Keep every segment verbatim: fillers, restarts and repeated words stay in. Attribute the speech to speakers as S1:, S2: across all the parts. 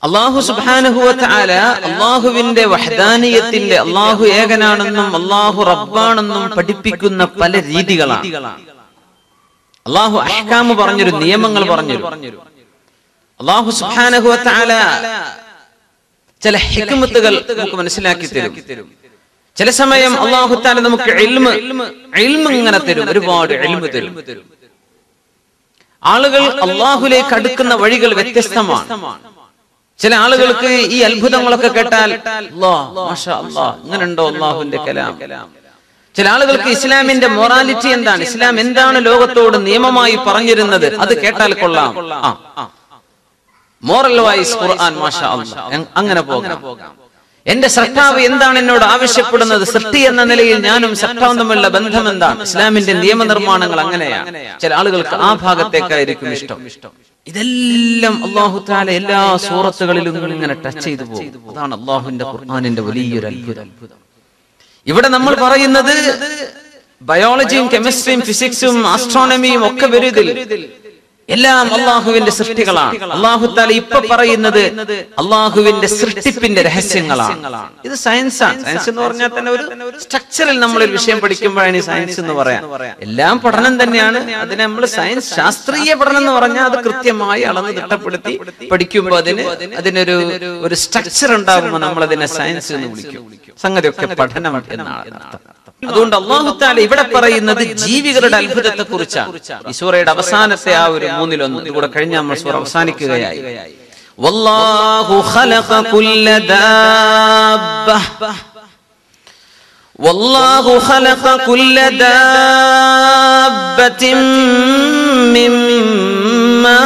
S1: അല്ലാഹു സുബ്ഹാനഹു വ തആല അല്ലാഹുവിന്റെ വഹ്ദാനിയത്തിന്റെ അല്ലാഹു ഏകനാണെന്നും അല്ലാഹു റബ്ബാണെന്നും പഠിപ്പിക്കുന്ന പല രീതികളാണ്. അല്ലാഹു അഹ്കാം പറഞ്ഞൊരു നിയമങ്ങൾ പറഞ്ഞു. അല്ലാഹു സുബ്ഹാനഹു വ തആല ചില ഹിക്മത്തുകൾ നമുക്ക് മനസ്സിലാക്കി തരും. ചില സമയം അല്ലാഹു തആല നമുക്ക് ഇൽമ് ഇൽമ് ഇങ്ങനെ തരും, ഒരുപാട് ഇൽമ് തരും. ആളുകൾ അല്ലാഹുവിലേക്ക് അടുക്കുന്ന വഴികൾ വ്യത്യസ്തമാണ്. ചില ആളുകൾക്ക് ഈ അത്ഭുതങ്ങളൊക്കെ കേട്ടാൽ അല്ലാഹ് മാഷാ അല്ലാഹ് ഇങ്ങനെയുണ്ടോ അല്ലാഹുവിന്റെ കലാം. ചില ആളുകൾക്ക് ഇസ്ലാമിന്റെ മൊറാലിറ്റി എന്താണ്, ഇസ്ലാം എന്താണ് ലോകത്തോട് നിയമമായി പറഞ്ഞിരുന്നത്, അത് കേട്ടാൽ കൊള്ളാം. മോറൽ വൈസ് ഖുർആൻ മാഷാ അല്ലാഹ് അങ്ങനെ പോകാം. എന്റെ സൃഷ്ടാവ് എന്താണ് എന്നോട് ആവശ്യപ്പെടുന്നത്, സൃഷ്ടി എന്ന നിലയിൽ ഞാനും സൃഷ്ടാവും തമ്മിലുള്ള ബന്ധം എന്താണ്, ഇസ്ലാമിന്റെ നിയമനിർമ്മാണങ്ങൾ അങ്ങനെയാണ്. ചില ആളുകൾക്ക് ആ ഭാഗത്തേക്കായിരിക്കും ഇഷ്ടം. ഇതെല്ലാം അല്ലാഹു തആല എല്ലാ സൂറത്തുകളിലും ഇങ്ങനെ ടച്ച് ചെയ്തു പോകും. അതാണ് അല്ലാഹുവിന്റെ ഖുർആനിന്റെ വലിയൊരു അത്ഭുതം. ഇവിടെ നമ്മൾ പറയുന്നത് ബയോളജിയും കെമിസ്ട്രിയും ഫിസിക്സും ആസ്ട്രോണമിയും ഒക്കെ വരുതിൽ എല്ലാം അള്ളാഹുവിന്റെ സൃഷ്ടികളാണ്. അള്ളാഹു തആല ഇപ്പൊ പറയുന്നത് അള്ളാഹുവിന്റെ സൃഷ്ടിപ്പിന്റെ രഹസ്യങ്ങളാണ്. ഇത് സയൻസാണ്. സയൻസ് എന്ന് പറഞ്ഞാൽ തന്നെ ഒരു സ്ട്രക്ചറിൽ നമ്മളൊരു വിഷയം പഠിക്കുമ്പോഴാണ് ഈ സയൻസ് എന്ന് പറയാം. എല്ലാം പഠനം തന്നെയാണ്. അതിനെ നമ്മൾ സയൻസ് ശാസ്ത്രീയ പഠനം എന്ന് പറഞ്ഞാൽ അത് കൃത്യമായി അളന്ന് തിട്ടപ്പെടുത്തി പഠിക്കുമ്പോൾ അതിന് അതിനൊരു ഒരു സ്ട്രക്ചർ ഉണ്ടാകുമ്പോൾ നമ്മൾ അതിനെ സയൻസ് എന്ന് വിളിക്കും. സംഗതിയൊക്കെ പഠനം എന്നാണ് അർത്ഥം. അതുകൊണ്ട് അല്ലാഹു തആല ഇവിടെ പറയുന്നത് ജീവികളുടെ അത്ഭുതത്തെ കുറിച്ചാണ്. ഈ സൂറയുടെ അവസാനത്തെ ആ ഒരു മൂന്നിലൊന്ന് ഇതുകൂടെ കഴിഞ്ഞ നമ്മൾ സൂറ അവസാനിക്കുകയായി. വല്ലാഹു ഖലഖ കുല്ല ദാബ്ബ വല്ലാഹു ഖലഖ കുല്ല ദാബ്ബത്തിൻ മിമ്മാ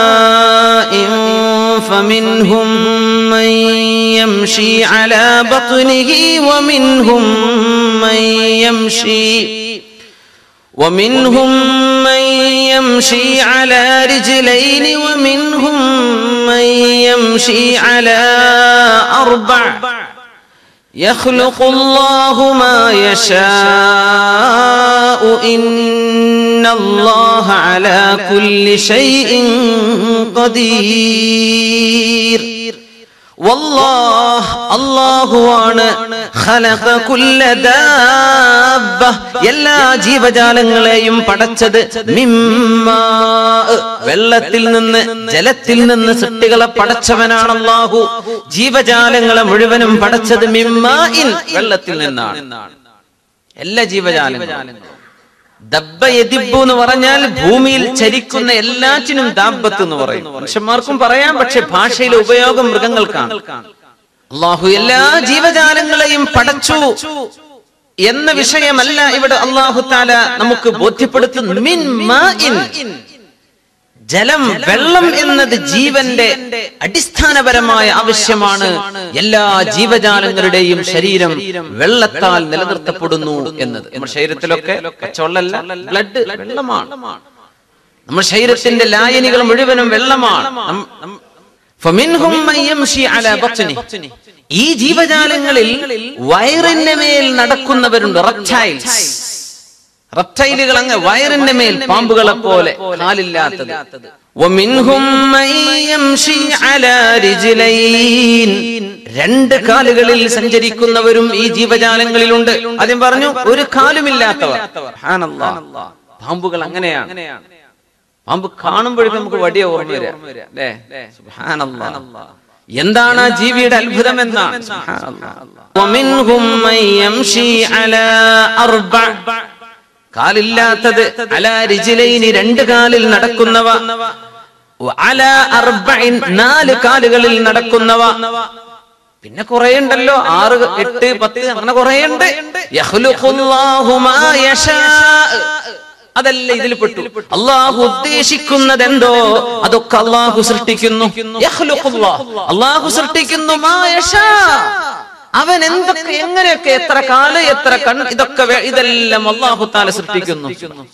S1: فمنهم من يمشي على بطنه ومنهم من يمشي ومنهم من يمشي على رجلين ومنهم من يمشي على أربع يخلق الله ما يشاء إن الله على كل شيء قدير والله الله ആണ് ഖലഖ കുല്ല ദാബ്ബ എല്ലാ ജീവജാലങ്ങളെയും പടച്ചത് മിമ്മാ വെള്ളത്തിൽ നിന്ന് ജലത്തിൽ നിന്ന് സൃഷ്ടികളെ പടച്ചവനാണ് അല്ലാഹു. ജീവജാലങ്ങളെ മുഴുവനും പടച്ചത് മിമ്മാഇൻ വെള്ളത്തിൽ നിന്നാണ്. എല്ലാ ജീവജാലങ്ങളും ദബ്ബ യദിബ്ബു എന്ന് പറഞ്ഞാൽ ഭൂമിയിൽ ചരിക്കുന്ന എല്ലാറ്റിനും ദാബ്ബത്ത് എന്ന് പറയും. മനുഷ്യന്മാർക്കും പറയാം, പക്ഷെ ഭാഷയിലെ ഉപയോഗം മൃഗങ്ങൾക്കാണ്. അല്ലാഹു എല്ലാ ജീവജാലങ്ങളെയും പടച്ചു എന്ന വിഷയമല്ല ഇവിടെ അല്ലാഹു തആല നമുക്ക് ബോധ്യപ്പെടുത്തുന്നു. മിൻ മാഇൻ ജലം, വെള്ളം എന്നത് ജീവന്റെ അടിസ്ഥാനപരമായ ആവശ്യമാണ്. എല്ലാ ജീവജാലങ്ങളുടെയും ശരീരം വെള്ളത്താൽ നിലനിർത്തപ്പെടുന്നു എന്നത്. നമ്മുടെ ശരീരത്തിലൊക്കെ പച്ചവെള്ളമല്ല, ബ്ലഡ് വെള്ളമാണ്. നമ്മുടെ ശരീരത്തിന്റെ ലായനികൾ മുഴുവനും വെള്ളമാണ്. ഈ ജീവജാലങ്ങളിൽ വയറിന്റെ മേൽ നടക്കുന്നവരുണ്ട്, റെപ്റ്റൈൽസ്. റെപ്റ്റൈലുകൾ അങ്ങ് വയറിന്റെ മേൽ പാമ്പുകളെ പോലെ കാലില്ലാത്തത്. രണ്ട് കാലുകളിൽ സഞ്ചരിക്കുന്നവരും ഈ ജീവജാലങ്ങളിലുണ്ട്. ആദ്യം പറഞ്ഞു ഒരു കാലുമില്ലാത്തവർ. പാമ്പുകൾ അങ്ങനെയാണ്. പാമ്പ് കാണുമ്പോഴേക്കും നമുക്ക് വടിയ ഓർമ്മ വരാം അല്ലേ? സുബ്ഹാനല്ലാഹ്. എന്താണ് ആ ജീവിയുടെ അത്ഭുതം എന്നാണ്. കാലില്ലാത്തത് അലാ റിജ്ലൈനി രണ്ട് കാലിൽ നടക്കുന്നവ, അലാ അർബഇൻ നാല് കാലുകളിൽ നടക്കുന്നവ. പിന്നെ കുറെ ഉണ്ടല്ലോ, ആറ് എട്ട് പത്ത് അങ്ങനെ കുറെ ഉണ്ട്. യഖ്ലുഖുല്ലാഹു മാ യശാ, അതല്ല ഇതിൽ പെട്ടു. അല്ലാഹു ഉദ്ദേശിക്കുന്നത് എന്തോ അതൊക്കെ അല്ലാഹു സൃഷ്ടിക്കുന്നു. യഖ്ലുഖുല്ലാഹ് അല്ലാഹു സൃഷ്ടിക്കുന്നു, മാ യശാ അവൻ എന്തൊക്കെ എങ്ങനെയൊക്കെ എത്ര കാല് എത്ര കണ്ണ് ഇതൊക്കെ ഇതെല്ലാം അല്ലാഹു തആല സൃഷ്ടിക്കുന്നു.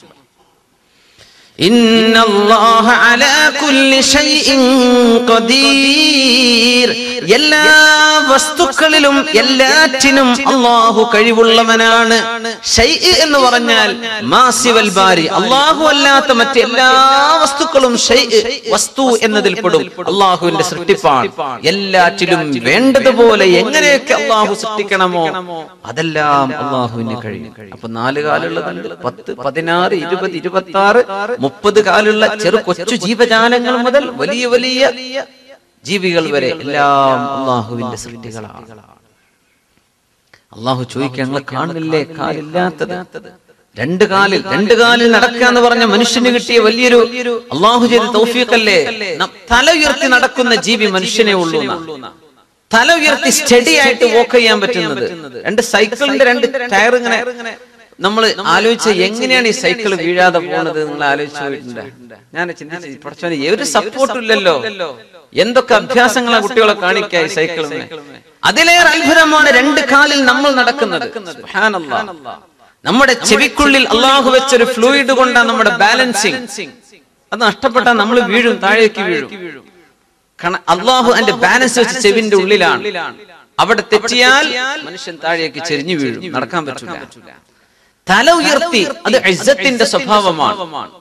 S1: ഇന്നല്ലാഹ അലാ കുല്ലി ഷൈഇൻ ഖദീർ എല്ലാ വസ്തുക്കളിലും എല്ലാറ്റിനും അല്ലാഹു കഴിവുള്ളവനാണ്. ഷൈഇ എന്ന് പറഞ്ഞാൽ മാസിവൽ ബാരി, അല്ലാഹു അല്ലാത്ത മറ്റെല്ലാ വസ്തുക്കളും ഷൈഇ വസ്തു എന്നതിൽ പെടും. അല്ലാഹുവിന്റെ സൃഷ്ടിപ്പാണ്. എല്ലാറ്റിലും വേണ്ടതുപോലെ എങ്ങനെയൊക്കെ അല്ലാഹു സൃഷ്ടിക്കണമോ അതെല്ലാം അല്ലാഹുവിന് കഴിയും. അപ്പൊ നാല് കാലുള്ളതുണ്ട്, പത്ത്, പതിനാറ്, ഇരുപത്, ഇരുപത്തി ആറ്, മുപ്പത് കാലുള്ള ചെറു കൊച്ചു ജീവജാലങ്ങൾ മുതൽ വലിയ വലിയ ജീവികൾ വരെ എല്ലാം അല്ലാഹുവിന്റെ സൃഷ്ടികളാണ്. അല്ലാഹു ചോദിക്കുക, ഞങ്ങൾ കാണില്ലേ കാലില്ലാത്തത്? രണ്ട് കാലിൽ രണ്ട് കാലിൽ നടക്കുക എന്ന് പറഞ്ഞ മനുഷ്യന് കിട്ടിയ വലിയൊരു അല്ലാഹു ചെയ്ത തൗഫീഖല്ലേ. തല ഉയർത്തി നടക്കുന്ന ജീവി മനുഷ്യനെ ഉള്ളൂ. തല ഉയർത്തി സ്റ്റഡി ആയിട്ട് വോക്ക് ചെയ്യാൻ പറ്റുന്നത്. രണ്ട് സൈക്കിളിന്റെ രണ്ട് ടയർ ഇങ്ങനെ നമ്മൾ ആലോചിച്ച എങ്ങനെയാണ് ഈ സൈക്കിൾ വീഴാതെ പോകുന്നത് നിങ്ങൾ ആലോചിച്ചു പോയിട്ടുണ്ട്? ഞാൻ ചിന്തിച്ചു, പഠിച്ചോനെ ഒരു സപ്പോർട്ടും ഇല്ലല്ലോ, എന്തൊക്കെ അഭ്യാസങ്ങളാ കുട്ടികളെ കാണിക്കുക ഈ സൈക്കിളിന്. അതിലേറെ അത്ഭുതമാണ് രണ്ട് കാലിൽ നമ്മൾ നടക്കുന്നത്. സുബ്ഹാനല്ലാഹ്. നമ്മുടെ ചെവിക്കുള്ളിൽ അല്ലാഹു വെച്ചൊരു ഫ്ലൂയിഡ് കൊണ്ടാണ് നമ്മുടെ ബാലൻസിങ്. അത് നഷ്ടപ്പെട്ടാൽ നമ്മൾ വീഴും, താഴേക്ക് വീഴും. അല്ലാഹു അതിന്റെ ബാലൻസ് വെച്ച് ചെവിന്റെ ഉള്ളിലാണ്. അവിടെ തെറ്റിയാൽ മനുഷ്യൻ താഴേക്ക് ചെരിഞ്ഞു വീഴും, നടക്കാൻ പറ്റില്ല. തല ഉയർത്തി, അത് ഇസ്സത്തിന്റെ സ്വഭാവമാണ്.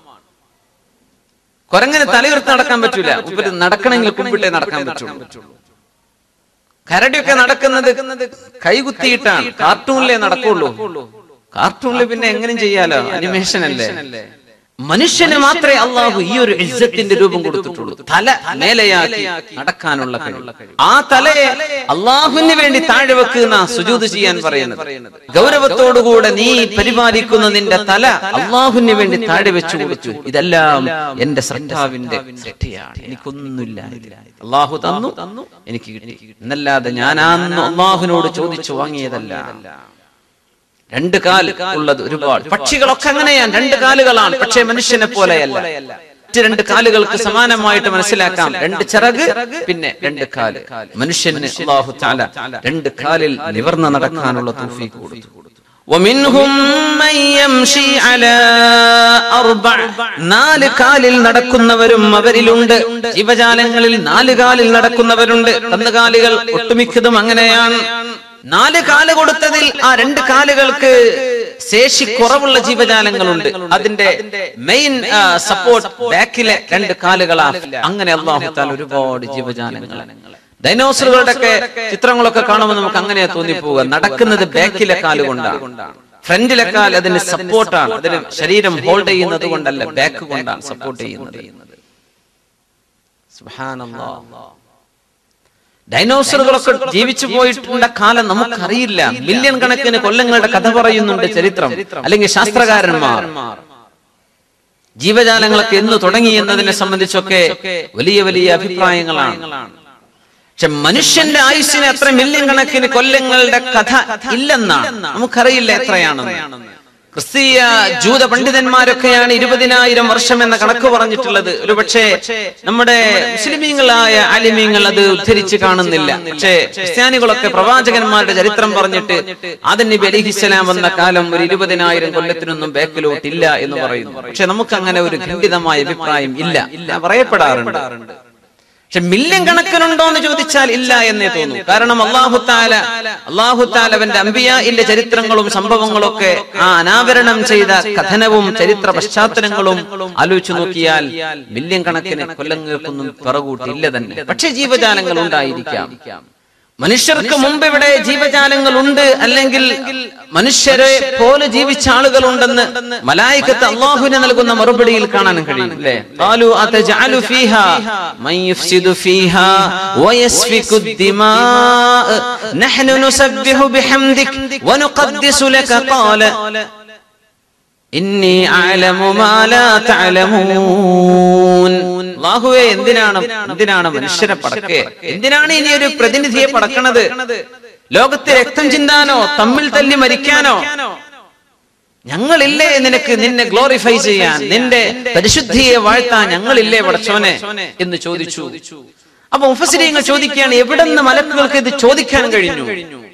S1: കുരങ്ങനെ തല ഉയർത്തി നടക്കാൻ പറ്റൂല. ഇവര് നടക്കണമെങ്കിൽ കുമ്പിട്ടേ നടക്കാൻ പറ്റുള്ളൂ. കരടിയൊക്കെ നടക്കുന്നത് കൈകുത്തിയിട്ടാണ്. കാർട്ടൂണിലേ നടക്കുള്ളൂ. കാർട്ടൂണില് പിന്നെ എങ്ങനെയും ചെയ്യാലോ, അനിമേഷൻ അല്ലേ. മനുഷ്യന് മാത്രമേ അല്ലാഹു ഈ ഒരു ഇസ്സത്തിന്റെ രൂപം കൊടുത്തിട്ടുള്ളൂ. തല മേലെയാക്കി നടക്കാനുള്ള കഴിവ്. ആ തലയെ അല്ലാഹുവിന് വേണ്ടി താഴെ വെക്കുന്ന സുജൂദ് ചെയ്യാൻ പറയുന്നത്. ഗൗരവത്തോടുകൂടെ നീ പരിപാലിക്കുന്ന നിന്റെ തല അല്ലാഹുവിന് വേണ്ടി താഴെ വെച്ചു കൊടുത്തു. ഇതെല്ലാം എന്റെ സൃഷ്ടാവിന്റെ സൃഷ്ടിയാണ്, എനിക്കൊന്നുമില്ല. അല്ലാഹു തന്നു, എനിക്ക് കിട്ടി എന്നല്ലാതെ ഞാനാന്ന് അല്ലാഹുവിനോട് ചോദിച്ചു വാങ്ങിയതല്ല. രണ്ട് കാല് ഉള്ളത് ഒരുപാട് പക്ഷികളൊക്കെ അങ്ങനെയാണ്, രണ്ട് കാലുകളാണ്. പക്ഷേ മനുഷ്യനെ പോലെയല്ല. രണ്ട് കാലുകൾക്ക് സമാനമായിട്ട് മനസ്സിലാക്കാം. രണ്ട് ചിറക്, പിന്നെ രണ്ട് കാല്. മനുഷ്യന് അല്ലാഹു തആല രണ്ട് കാലിൽ നിവർന്ന് നടക്കാനുള്ള തൗഫീഖ് കൊടുത്തു. വമിൻഹും മൻ യംശി അലാ അർബഅ, നാല് കാലിൽ നടക്കുന്നവരും അവരിലുണ്ട്. ജീവജാലങ്ങളിൽ നാല് കാലിൽ നടക്കുന്നവരുണ്ട്. കന്നുകാലികൾ ഒട്ടുമിക്കതും അങ്ങനെയാണ്. നാല് കാല് കൊടുത്തതിൽ ആ രണ്ട് കാലുകൾക്ക് ശേഷി കുറവുള്ള ജീവജാലങ്ങളുണ്ട്. അതിന്റെ മെയിൻ സപ്പോർട്ട് ബാക്കിലെ രണ്ട് കാലുകളാണ്. അങ്ങനെ അല്ലാഹു തആല ഒരുപാട് ജീവജാലങ്ങൾ, ഡൈനോസറുകളുടെ ഒക്കെ ചിത്രങ്ങളൊക്കെ കാണുമ്പോൾ നമുക്ക് അങ്ങനെ തോന്നിപ്പോവുക. നടക്കുന്നത് ബാക്കിലെ കാല് കൊണ്ടാണ്. ഫ്രണ്ടിലെ കാൽ അതിന് സപ്പോർട്ടാണ്. അതിന് ശരീരം ഹോൾഡ് ചെയ്യുന്നത് കൊണ്ടല്ല, ബാക്ക് കൊണ്ടാണ് സപ്പോർട്ട് ചെയ്യുന്നത്. സുബ്ഹാനല്ലാഹ്. ഡൈനോസറുകളൊക്കെ ജീവിച്ചു പോയിട്ടുള്ള കാലം നമുക്കറിയില്ല. മില്യൺ കണക്കിന് കൊല്ലങ്ങളുടെ കഥ പറയുന്നുണ്ട് ചരിത്രം, അല്ലെങ്കിൽ ശാസ്ത്രകാരന്മാർ. ജീവജാലങ്ങളൊക്കെ എന്ന് തുടങ്ങി എന്നതിനെ സംബന്ധിച്ചൊക്കെ വലിയ വലിയ അഭിപ്രായങ്ങളാണ്. പക്ഷെ മനുഷ്യന്റെ ആയുസ്സിന് അത്ര മില്യൺ കണക്കിന് കൊല്ലങ്ങളുടെ കഥ ഇല്ലെന്നാണ്. നമുക്കറിയില്ല എത്രയാണെന്ന്. ക്രിസ്തീയ ജൂത പണ്ഡിതന്മാരൊക്കെയാണ് ഇരുപതിനായിരം വർഷം എന്ന കണക്ക് പറഞ്ഞിട്ടുള്ളത്. ഒരുപക്ഷെ നമ്മുടെ മുസ്ലിമീങ്ങളായ ആലിമീങ്ങൾ അത് ഉദ്ധരിച്ച് കാണുന്നില്ല. പക്ഷേ ക്രിസ്ത്യാനികളൊക്കെ പ്രവാചകന്മാരുടെ ചരിത്രം പറഞ്ഞിട്ട് ആദം നബി അലൈഹിസ്സലാം വന്ന കാലം ഒരു ഇരുപതിനായിരം കൊല്ലത്തിനൊന്നും ബാക്കിലോട്ടില്ല എന്ന് പറയുന്നു. പക്ഷെ നമുക്ക് അങ്ങനെ ഒരു ഖണ്ഡിതമായ അഭിപ്രായം ഇല്ല, പറയപ്പെടാറുണ്ട്. പക്ഷെ മില്യൺ കണക്കിനുണ്ടോ എന്ന് ചോദിച്ചാൽ ഇല്ല എന്നേ തോന്നുന്നു. കാരണം അല്ലാഹു തആല അല്ലാഹു തആല അവന്റെ അംബിയാഇന്റെ ചരിത്രങ്ങളും സംഭവങ്ങളും ഒക്കെ ആ അനാവരണം ചെയ്ത കഥനവും ചരിത്ര പശ്ചാത്തലങ്ങളും ആലോചിച്ചു നോക്കിയാൽ മില്യൺ കണക്കിന് കൊല്ലങ്ങൾക്കൊന്നും പിറകൂട്ടില്ല തന്നെ. പക്ഷെ ജീവജാലങ്ങൾ ഉണ്ടായിരിക്കാം. മനുഷ്യർക്ക് മുമ്പ് ഇവിടെ ജീവജാലങ്ങൾ ഉണ്ട്, അല്ലെങ്കിൽ മനുഷ്യരെ പോലെ ജീവിച്ച ആളുകളുണ്ടെന്ന് മലായികത്ത് അല്ലാഹുവിന് നൽകുന്ന മറുപടിയിൽ കാണാൻ കഴിയും. അല്ലേ? ഖാലു അതജഅലു ഫീഹാ മൻ യുഫ്സിദു ഫീഹാ വയസ്ഫികു ദിമാ നഹ്നു നുസബ്ബിഹു ബിഹംദിക വനുഖദ്ദിസു ലക ഖാല ഇന്നി അഅലമു മാ ലാ തഅലമൂൻ. അല്ലാഹുവേ, എന്തിനാണ് എന്തിനാണ് മനുഷ്യരെ പടക്കേ? എന്തിനാണ് ഇനി ഒരു പ്രതിനിധിയെ പടക്കണത്? ലോകത്തെ രക്തം ചിന്താനോ തമ്മിൽ തല്ലി മരിക്കാനോ? ഞങ്ങളില്ലേ നിനക്ക് നിന്നെ ഗ്ലോറിഫൈ ചെയ്യാൻ, നിന്റെ പരിശുദ്ധിയെ വാഴ്ത്താൻ ഞങ്ങളില്ലേ പടച്ചോനെ എന്ന് ചോദിച്ചു. അപ്പൊ മുഫസ്സിരീങ്ങൾ ചോദിക്കുകയാണ്, എവിടെ നിന്ന് മലക്കുകൾക്ക് ഇത് ചോദിക്കാൻ കഴിഞ്ഞു?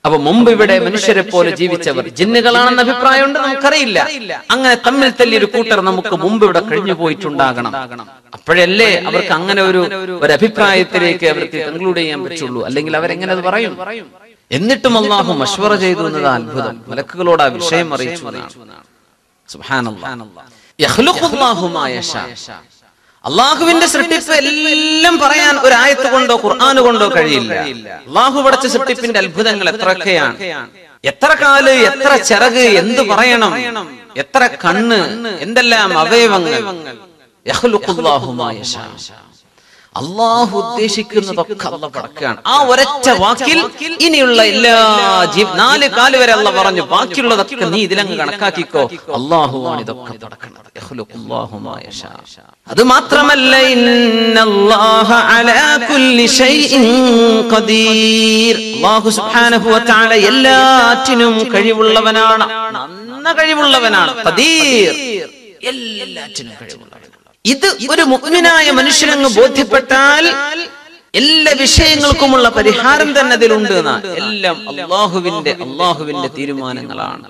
S1: അപ്പൊ മുമ്പ് ഇവിടെ മനുഷ്യരെ പോലെ ജീവിച്ചവർ ജിന്നുകളാണെന്ന അഭിപ്രായമുണ്ട്, നമുക്കറിയില്ല. അങ്ങനെ തമ്മിൽ തല്ലി ഒരു കൂട്ടർ നമുക്ക് മുമ്പ് ഇവിടെ കഴിഞ്ഞു പോയിട്ടുണ്ടാകണം. അപ്പോഴല്ലേ അവർക്ക് അങ്ങനെ ഒരു ഒരു അഭിപ്രായത്തിലേക്ക് അവർക്ക് കൺക്ലൂഡ് ചെയ്യാൻ പറ്റുള്ളൂ. അല്ലെങ്കിൽ അവരെങ്ങനെ അത് പറയും? എന്നിട്ടും അള്ളാഹു മശ്വറ ചെയ്തു എന്നത് അത്ഭുതം. മലക്കുകളോട് ആ വിഷയം അറിയിച്ചു. സുബ്ഹാനല്ലാഹ്. യഖ്ലുഖുല്ലാഹു മാ യശാ. അള്ളാഹുവിന്റെ സൃഷ്ടിപ്പ് എല്ലാം പറയാൻ ഒരു ആയത്ത് കൊണ്ടോ ഖുർആൻ കൊണ്ടോ കഴിയില്ല. അള്ളാഹു പടച്ച സൃഷ്ടിപ്പിന്റെ അത്ഭുതങ്ങൾ എത്രയൊക്കെയാണ്. എത്ര കാല്, എത്ര ചിറക്, എന്ത് പറയണം, എത്ര കണ്ണ്, എന്തെല്ലാം അവയവങ്ങൾ. യഖ്ലുഖുല്ലാഹു മാ യശാ. അള്ളാഹു ഉദ്ദേശിക്കുന്നതൊക്കെ അള്ളാഹു പടക്കുകയാണ്. ആ ഒരൊറ്റ വാക്കിൽ ഇനിയുള്ള എല്ലാ ജീവ നാല് കാല് വരെ അള്ളാഹു പറഞ്ഞു, ബാക്കിയുള്ളതൊക്കെ നീ ഇതിലങ്ങ് കണക്കാക്കിക്കോ. അള്ളാഹുവാണ് ഇതൊക്കെ പടക്കുന്നത്. യഖ്ലുഖുല്ലാഹു മാ യശാ. അത് മാത്രമല്ല, ഇന്നല്ലാഹ അലാ കുല്ലി ഷൈഇൻ ഖദീർ. അല്ലാഹു സുബ്ഹാനഹു വ തആല എല്ലാറ്റിനും കഴിവുള്ളവനാണ്, നന്ന കഴിവുള്ളവനാണ്. ഖദീർ, എല്ലാറ്റിനും കഴിവുള്ളവനാണ്. ഇത് ഒരു മുഅ്മിനായ മനുഷ്യനങ്ങ് ബോധ്യപ്പെട്ടാൽ എല്ലാ വിഷയങ്ങൾക്കുമുള്ള പരിഹാരം തന്നെ അതിലുണ്ട്. എല്ലാം അല്ലാഹുവിന്റെ അല്ലാഹുവിന്റെ തീരുമാനങ്ങളാണ്.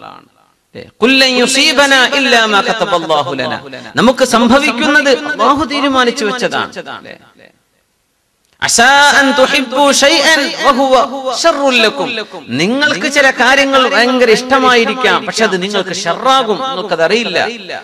S1: നമുക്ക് സംഭവിക്കുന്നത് അല്ലാഹു തീരുമാനിച്ചു വെച്ചതാണ്. നിങ്ങൾക്ക് ചില കാര്യങ്ങൾ ഭയങ്കര ഇഷ്ടമായിരിക്കാം, പക്ഷെ അത് നിങ്ങൾക്ക് ഷർറാകും, നിങ്ങൾക്കത് അറിയില്ല.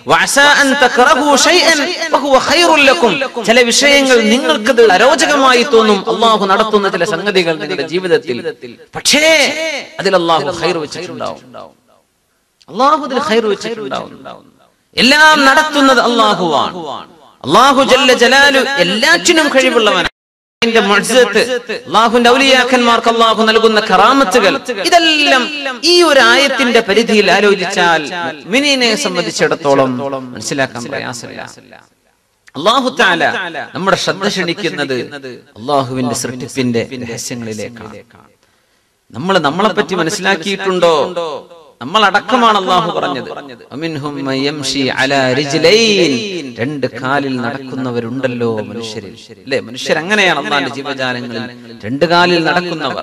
S1: ചില വിഷയങ്ങൾ നിങ്ങൾക്കത് അരോചകമായി തോന്നും, അള്ളാഹു നടത്തുന്ന ചില സംഗതികൾ നിങ്ങളുടെ ജീവിതത്തിൽ. പക്ഷേ അതിൽ അള്ളാഹു ഖൈർ വെച്ചിട്ടുണ്ടാവും. അള്ളാഹു അതിൽ ഖൈർ വെച്ചിട്ടുണ്ടാവും. എല്ലാം നടത്തുന്നത് അള്ളാഹുവാണ്. അള്ളാഹു ജല്ല ജലാലു എല്ലാറ്റിനും കഴിവുള്ളവനാണ്. അല്ലാഹുവിന്റെ ഔലിയാക്കന്മാർക്ക് അല്ലാഹു നൽകുന്ന കറാമത്തുകൾ, ഇതെല്ലാം ഈ ഒരു ആയത്തിന്റെ പരിധിയിൽ ആലോചിച്ചാൽ മുഅ്മിനീനെ സംബന്ധിച്ചിടത്തോളം മനസ്സിലാക്കാൻ പ്രയാസമില്ല. അല്ലാഹു തആല നമ്മുടെ ശ്രദ്ധ ക്ഷണിക്കുന്നത് അല്ലാഹുവിന്റെ സൃഷ്ടിപ്പിന്റെ രഹസ്യങ്ങളിലേക്കാണ്. നമ്മൾ നമ്മളെ പറ്റി മനസ്സിലാക്കിയിട്ടുണ്ടോ? നമ്മൾ അടക്കമാണ് അല്ലാഹു പറഞ്ഞത്. അമിൻഹും മയംശി അലാ റിജ്ലൈൻ. രണ്ട് കാലിൽ നടക്കുന്നവരുണ്ടല്ലോ മനുഷ്യരിൽ. അല്ലേ, മനുഷ്യർ അങ്ങനെയാണ്. അല്ലാഹുവിന്റെ ജീവജാലങ്ങളിൽ രണ്ട് കാലിൽ നടക്കുന്നവർ.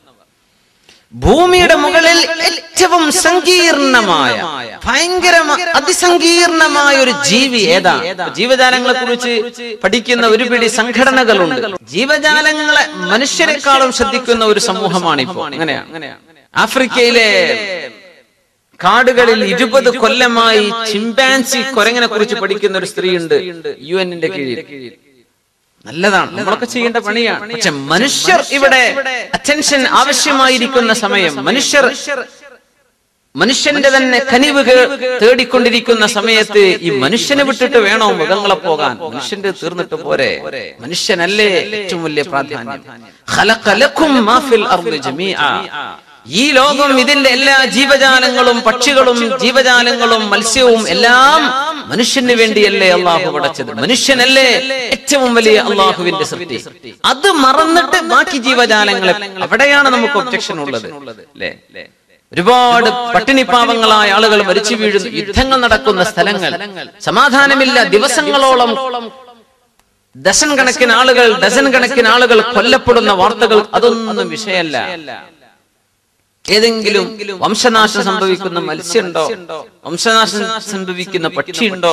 S1: ഭൂമിയുടെ മുകളിൽ ഏറ്റവും സങ്കീർണമായ, ഭയങ്കര അതിസങ്കീർണമായ ഒരു ജീവി ഏതാ? ജീവജാലങ്ങളെ കുറിച്ച് പഠിക്കുന്ന ഒരു പിടി സംഘടനകളുണ്ട്. ജീവജാലങ്ങളെ മനുഷ്യരെക്കാളും ശ്രദ്ധിക്കുന്ന ഒരു സമൂഹമാണ് ഇപ്പോൾ. അങ്ങനെയാണ്. ആഫ്രിക്കയിലെ കാടുകളിൽ ഇരുപത് കൊല്ലമായി ചിമ്പാൻസി കുരങ്ങനെ കുറിച്ച് പഠിക്കുന്ന ഒരു സ്ത്രീയുണ്ട് യു എന്നിന്റെ കീഴിൽ. നല്ലതാണ്, നമ്മളൊക്കെ ചെയ്യേണ്ട പണിയാണ്. പക്ഷെ മനുഷ്യർ ഇവിടെ അറ്റൻഷൻ ആവശ്യമായിരിക്കുന്ന സമയം, മനുഷ്യർ മനുഷ്യന്റെ തന്നെ കനിവ് തേടിക്കൊണ്ടിരിക്കുന്ന സമയത്ത് ഈ മനുഷ്യനെ വിട്ടിട്ട് വേണോ മൃഗങ്ങളെ പോകാൻ? മനുഷ്യന്റെ തീർന്നിട്ട് പോരെ? മനുഷ്യനല്ലേ ഏറ്റവും വലിയ പ്രാധാന്യം. ഖലഖ ലക്കും മാ ഫിൽ അർദി ജമീഅ. ഈ ലോകം, ഇതിന്റെ എല്ലാ ജീവജാലങ്ങളും, പക്ഷികളും ജീവജാലങ്ങളും മത്സ്യവും എല്ലാം മനുഷ്യന് വേണ്ടിയല്ലേ അള്ളാഹു പടച്ചത്? മനുഷ്യനല്ലേ ഏറ്റവും വലിയ അള്ളാഹുവിന്റെ സൃഷ്ടി? അത് മറന്നിട്ട് ബാക്കി ജീവജാലങ്ങളെ, അവിടെയാണ് നമുക്ക് ഒബ്ജക്ഷൻ ഉള്ളത്. അല്ലേ, ഒരുപാട് പട്ടിണിപ്പാവങ്ങളായ ആളുകൾ മരിച്ചു വീഴുന്നു, യുദ്ധങ്ങൾ നടക്കുന്ന സ്ഥലങ്ങൾ, സമാധാനമില്ല, ദിവസങ്ങളോളം ഡസൻ കണക്കിന് ആളുകൾ ഡസൻ കണക്കിന് ആളുകൾ കൊല്ലപ്പെടുന്ന വാർത്തകൾ, അതൊന്നും വിഷയമല്ല. ഏതെങ്കിലും വംശനാശം സംഭവിക്കുന്ന മത്സ്യമുണ്ടോ? വംശനാശം സംഭവിക്കുന്ന പക്ഷിയുണ്ടോ?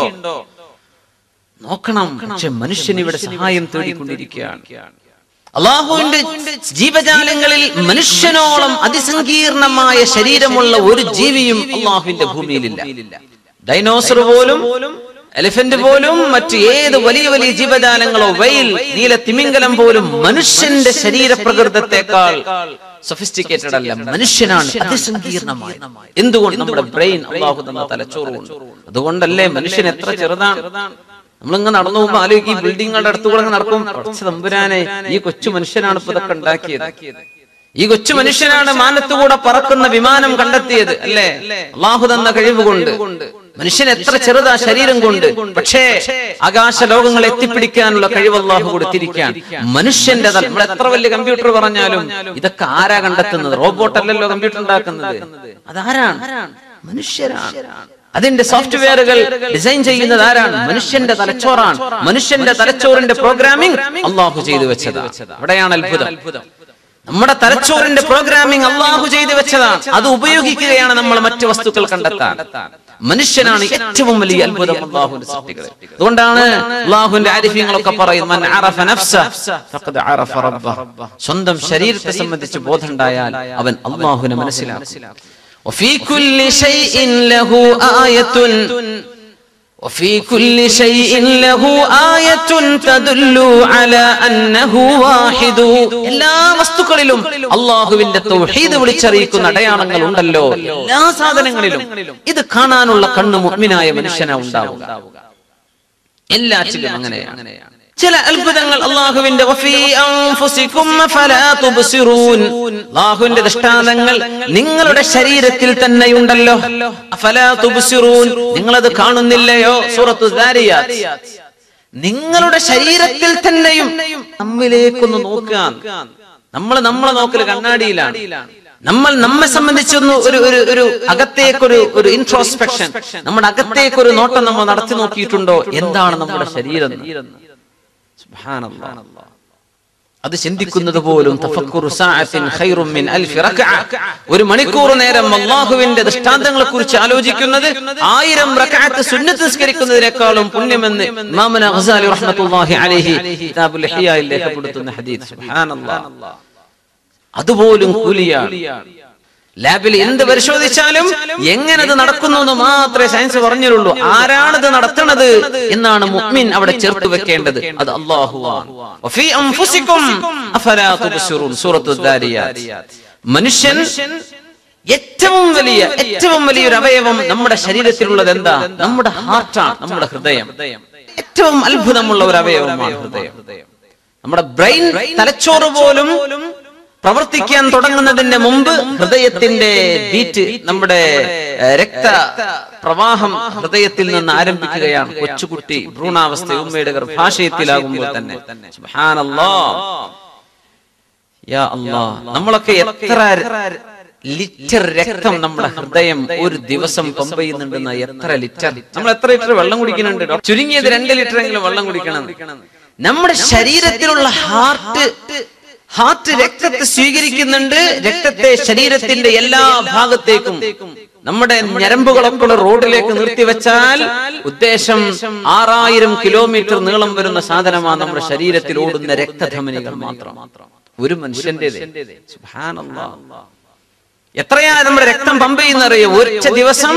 S1: നോക്കണം. പക്ഷെ മനുഷ്യൻ ഇവിടെ സഹായം തേടിക്കൊണ്ടിരിക്കുകയാണ്. അള്ളാഹുവിന്റെ ജീവജാലങ്ങളിൽ മനുഷ്യനോളം അതിസങ്കീർണമായ ശരീരമുള്ള ഒരു ജീവിയും അള്ളാഹുവിന്റെ ഭൂമിയിലില്ല. ഡൈനോസർ പോലും, എലിഫന്റ് പോലും, മറ്റു ഏത് വലിയ വലിയ ജീവജാലങ്ങളോ, വൈൽ, നീല തിമിംഗലം പോലും മനുഷ്യന്റെ ശരീരപ്രകൃതത്തെക്കാൾ സൊഫിസ്റ്റിക്കേറ്റഡ് അല്ല. മനുഷ്യനാണ് അതിസങ്കീർണമായ. എന്തുകൊണ്ട്? നമ്മുടെ ബ്രെയിൻ, അള്ളാഹു തന്ന തലച്ചോറുകൊണ്ട്. അതുകൊണ്ടല്ലേ മനുഷ്യൻ എത്ര ചെറുതാണ്. നമ്മളിങ്ങനെ നടന്നു പോകുമ്പോൾ ആലോചിക്കും, ഈ ബിൽഡിങ്ങുകളുടെ അടുത്തുകൂടെ നടക്കും, കുറച്ച് തമ്പുരാനെ, ഈ കൊച്ചു മനുഷ്യനാണ് ഇപ്പൊ ഇതൊക്കെ ഉണ്ടാക്കിയത്. ഈ കൊച്ചു മനുഷ്യനാണ് മാനത്തുകൂടെ പറക്കുന്ന വിമാനം കണ്ടെത്തിയത്. അല്ലേ, അള്ളാഹു തന്ന കഴിവ് കൊണ്ട്. മനുഷ്യൻ എത്ര ചെറുതാ ശരീരം കൊണ്ട്, പക്ഷേ ആകാശ ലോകങ്ങൾ എത്തിപ്പിടിക്കാനുള്ള കഴിവ് അള്ളാഹു കൊടുത്തിരിക്കാൻ. മനുഷ്യന്റെ നമ്മൾ എത്ര വലിയ കമ്പ്യൂട്ടർ പറഞ്ഞാലും ഇതൊക്കെ ആരാ കണ്ടെത്തുന്നത്? റോബോട്ടല്ലല്ലോ കമ്പ്യൂട്ടർ ഉണ്ടാക്കുന്നത്. അതാരാണ്? മനുഷ്യരാണ്. അതിന്റെ സോഫ്റ്റ്വെയറുകൾ ഡിസൈൻ ചെയ്യുന്നത് ആരാണ്? മനുഷ്യന്റെ തലച്ചോറാണ്. മനുഷ്യന്റെ തലച്ചോറിന്റെ പ്രോഗ്രാമിംഗ് അള്ളാഹു ചെയ്തു വെച്ചതാ. അവിടെയാണ് അത്ഭുതം. നമ്മുടെ തലച്ചോറിന്റെ പ്രോഗ്രാമിംഗ് അള്ളാഹു ചെയ്തു വെച്ചതാണ്. അത് ഉപയോഗിക്കുകയാണ് നമ്മൾ മറ്റു വസ്തുക്കൾ കണ്ടെത്താൻ. മനുഷ്യനാണ് ഏറ്റവും വലിയ അത്ഭുതം അള്ളാഹുവിന്റെ സൃഷ്ടികളെ. അതുകൊണ്ടാണ് അള്ളാഹുവിന്റെ ആരിഫ്യങ്ങളൊക്കെ പറയുന്നത്, മൻ അറഫ നഫ്സഹ ഫഖദ് അറഫ റബ്ബഹ. സ്വന്തം ശരീരത്തെ സംബന്ധിച്ച് ബോധമുണ്ടായാൽ അവൻ അള്ളാഹുവിനെ മനസ്സിലാക്കും. വഫീ കുല്ലി ശൈഇൻ ലഹു ആയത്തുൻ وفي كل شيء له آية تدل على أنه واحد. എല്ലാ വസ്തുക്കളിലും അല്ലാഹുവിന്റെ തൗഹീദ് വിളിച്ചറിയിക്കുന്ന അടയാളങ്ങൾ ഉണ്ടല്ലോ. എല്ലാ സാധനങ്ങളിലും ഇത് കാണാനുള്ള കണ്ണ് മുഅ്മിനായ മനുഷ്യനാ ഉണ്ടാവുക. എല്ലാറ്റിലും അങ്ങനെയാണ്. ചില അത്ഭുതങ്ങൾ അല്ലാഹുവിന്റെ വഫീ അൻഫുസികും ഫലാ തുബ്സിറൂൻ. അല്ലാഹുവിന്റെ ദൃഷ്ടാന്തങ്ങൾ നിങ്ങളുടെ ശരീരത്തിൽ തന്നെയുണ്ടല്ലോ. ഫലാ തുബ്സിറൂൻ, നിങ്ങൾ അത് കാണുന്നില്ലയോ? സൂറത്തു ദാരിയാത്ത്. നിങ്ങളുടെ ശരീരത്തിൽ തന്നെയും നമ്മിലേക്കൊന്ന് നോക്കാൻ. നമ്മൾ നമ്മളെ നോക്കൽ കണ്ണാടിയിലാണ്. നമ്മൾ നമ്മെ സംബന്ധിച്ചൊന്ന് ഒരു ഒരു അകത്തേക്കൊരു ഒരു ഇൻട്രോസ്പെക്ഷൻ, നമ്മുടെ അകത്തേക്കൊരു നോട്ടം നമ്മൾ നടത്തി നോക്കിയിട്ടുണ്ടോ? എന്താണ് നമ്മുടെ ശരീരം? സുബ്ഹാനല്ലാഹ്. അത് ചിന്തിക്കുന്നത് പോലും തഫക്കുറു സഅത്തിൻ ഖൈറും മിൻ അൽഫി റക്അ. ഒരു മണിക്കൂർ നേരം അല്ലാഹുവിന്റെ ദൃഷ്ടാന്തങ്ങളെ കുറിച്ച് ആലോചിക്കുന്നത് ആയിരം റക്അത്ത് സുന്നത്ത് നിസ്കരിക്കുന്നതിനേക്കാളും പുണ്യമെന്ന് ഇമാമുന ഗസാലി റഹ്മത്തുള്ളാഹി അലൈഹി കിതാബുൽ ഇഹ്യായിൽ രേഖപ്പെടുത്തുന്ന ഹദീസ്. സുബ്ഹാനല്ലാഹ്. അതുപോലും കൂലിയാണ്. ലാബിൽ എന്ത് പരിശോധിച്ചാലും എങ്ങനെ അത് നടക്കുന്നു എന്ന് മാത്രമേ സയൻസ് പറഞ്ഞിട്ടുള്ളൂ. ആരാണിത് നടത്തുന്നത് എന്നാണ് മുഅ്മിൻ അവിടെ ചേർത്ത് വെക്കേണ്ടത്. അത് അല്ലാഹുവാണ്. വഫീ അൻഫുസികും അഫലാ തുബ്സിറൂൻ. സൂറത്തു ദാരിയാത്ത്. മനുഷ്യൻ ഏറ്റവും വലിയ ഏറ്റവും വലിയൊരു അവയവം നമ്മുടെ ശരീരത്തിലുള്ളത് എന്താ? നമ്മുടെ ഹാർട്ടാണ്, നമ്മുടെ ഹൃദയം. ഏറ്റവും അത്ഭുതമുള്ള ഒരു അവയവമാണ് ഹൃദയം. നമ്മുടെ ബ്രെയിൻ, തലച്ചോറ് പോലും പ്രവർത്തിക്കാൻ തുടങ്ങുന്നതിന് മുമ്പ് ഹൃദയത്തിന്റെ ബീറ്റ്, നമ്മുടെ രക്ത പ്രവാഹം ഹൃദയത്തിൽ നിന്ന് ആരംഭിക്കുകയാണ്. കൊച്ചുകുട്ടി ഭ്രൂണാവസ്ഥ ഉമ്മയുടെ ഗർഭാശയത്തിലാകുമ്പോൾ തന്നെ. സുബ്ഹാനല്ലാഹ്. യാ അല്ലാഹ്, നമ്മളൊക്കെ എത്ര ലിറ്റർ രക്തം നമ്മുടെ ഹൃദയം ഒരു ദിവസം പമ്പ് ചെയ്യുന്നുണ്ടെന്ന്. എത്ര ലിറ്റർ? നമ്മൾ എത്ര ലിറ്റർ വെള്ളം കുടിക്കുന്നുണ്ട്? ചുരുങ്ങിയത് രണ്ട് ലിറ്റർ എങ്കിലും വെള്ളം കുടിക്കണം. നമ്മുടെ ശരീരത്തിലുള്ള ഹാർട്ട് ഹാർട്ട് രക്തത്തെ സ്വീകരിക്കുന്നുണ്ട്. രക്തത്തെ ശരീരത്തിന്റെ എല്ലാ ഭാഗത്തേക്കും നമ്മുടെ ഞരമ്പുകളൊക്കെ റോഡിലേക്ക് നിർത്തിവെച്ചാൽ ഉദ്ദേശം ആറായിരം കിലോമീറ്റർ നീളം വരുന്ന സാധനമാണ് നമ്മുടെ ശരീരത്തിൽ ഓടുന്ന രക്തധമനികൾ മാത്രം. ഒരു മനുഷ്യന്റെ. സുബ്ഹാനല്ലാഹ്. എത്രയാ നമ്മുടെ രക്തം പമ്പ് ചെയ്യുന്നറിയോ? ഒറ്റ ദിവസം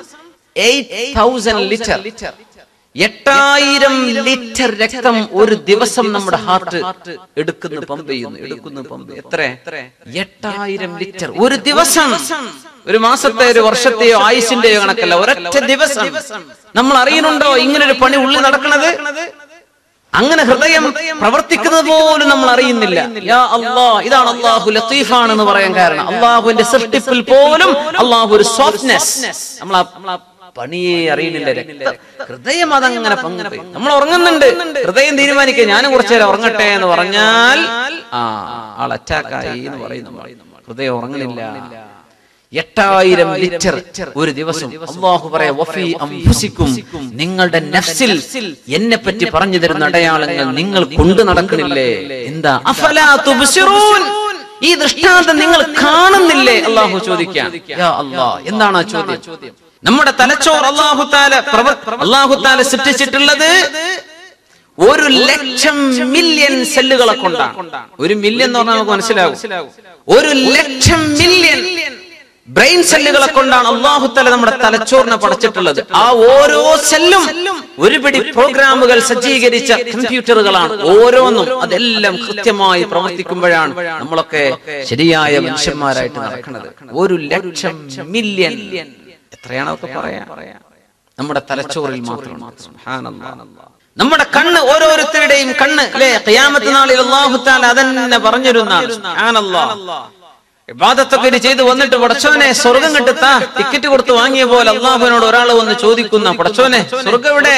S1: ലിറ്റർ എട്ടായിരം ലിറ്റർ രക്തം ഒരു ദിവസം നമ്മുടെ ഹാർട്ട് എടുക്കുന്ന പമ്പ് ചെയ്യുന്നു. എടുക്കുന്ന പമ്പ് എത്ര? എട്ടായിരം ലിറ്റർ ഒരു ദിവസം. ഒരു മാസത്തെ, ഒരു വർഷത്തെയോ ആയുസിന്റെയോ കണക്കല്ല, ഒരൊറ്റ ദിവസം. നമ്മൾ അറിയുന്നുണ്ടോ ഇങ്ങനൊരു പണി ഉള്ളിൽ നടക്കുന്നത്? അങ്ങനെ ഹൃദയം പ്രവർത്തിക്കുന്നത് പോലും നമ്മൾ അറിയുന്നില്ല. യാ അല്ലാഹ്, ഇതാണ് അല്ലാഹു ലത്തീഫാണെന്ന് പറയാൻ കാരണം. അല്ലാഹുവിന്റെ സൃഷ്ടിപ്പിൽ പോലും അല്ലാഹു ഒരു സോഫ്റ്റ്നെസ്, നമ്മൾ പണിയെ അറിയുന്നില്ല. രക്തം, ഹൃദയം അതങ്ങനെ പങ്ക്. നമ്മൾ ഉറങ്ങുന്നുണ്ട്, ഹൃദയം തീരുമാനിക്കുക ഞാനും കുറച്ചു നേരം ഉറങ്ങട്ടെ എന്ന് പറഞ്ഞാൽ ആ ആൾ അറ്റാക്കായി എന്ന് പറയുന്നു. ഹൃദയം ഉറങ്ങുന്നില്ല. എട്ടായിരം ലിറ്റർ ഒരു ദിവസം. അല്ലാഹു പറയാ വഫീ അൻഫുസികും, നിങ്ങളുടെ നഫ്സിൽ എന്നെ പറ്റി പറഞ്ഞു തരുന്ന അടയാളങ്ങൾ നിങ്ങൾ കൊണ്ടു നടക്കണില്ലേ? എന്താ? അഫലാ തുബ്സിറൂൻ, ഈ ദൃഷ്ടാന്തം നിങ്ങൾ കാണുന്നില്ലേ? അല്ലാഹു ചോദിക്കാൻ. യാ അല്ലാഹ്, എന്താണ് ആ ചോദ്യം? നമ്മുടെ തലച്ചോർ അല്ലാഹു തആല അല്ലാഹു തആല സൃഷ്ടിച്ചിട്ടുള്ളത് ഒരു ലക്ഷം മില്യൺ സെല്ലുകളെ കൊണ്ടാണ്. ഒരു മില്യൺ എന്ന് പറഞ്ഞാൽ നമുക്ക് മനസ്സിലാവും. ഒരു ലക്ഷം മില്യൺ ബ്രെയിൻ സെല്ലുകളെ കൊണ്ടാണ് അല്ലാഹു തആല നമ്മുടെ തലച്ചോറിനെ പടച്ചിട്ടുള്ളത്. ആ ഓരോ സെല്ലും ഒരുപിടി പ്രോഗ്രാമുകൾ സജ്ജീകരിച്ച കമ്പ്യൂട്ടറുകളാണ്. ഓരോന്നും അതെല്ലാം കൃത്യമായി പ്രവർത്തിക്കുമ്പോഴാണ് നമ്മളൊക്കെ ശരിയായ മനുഷ്യന്മാരായിട്ട് നടക്കുന്നത്. ഒരു ലക്ഷം മില്യൺ, എത്രയാണ് അതൊക്കെ പറയാ? നമ്മുടെ തലച്ചോറിൽ മാത്രം. സുബ്ഹാനല്ലാഹ്. നമ്മുടെ കണ്ണ്, ഓരോരുത്തരുടെയും കണ്ണ് അല്ലേ, ഖിയാമത്ത് നാളിൽ അല്ലാഹു തആല അതന്നെ പറഞ്ഞിരുന്നാണ്. സുബ്ഹാനല്ലാഹ്. ഇബാദത്തൊക്കെ ചെയ്ത് വന്നിട്ട് പടച്ചോനെ സ്വർഗം കിട്ടുത്താ ടിക്കറ്റ് കൊടുത്ത് വാങ്ങിയ പോലെ അള്ളാഹുവിനോട് ഒരാൾ വന്ന് ചോദിക്കുന്ന, പടച്ചോനെ സ്വർഗം എവിടെ?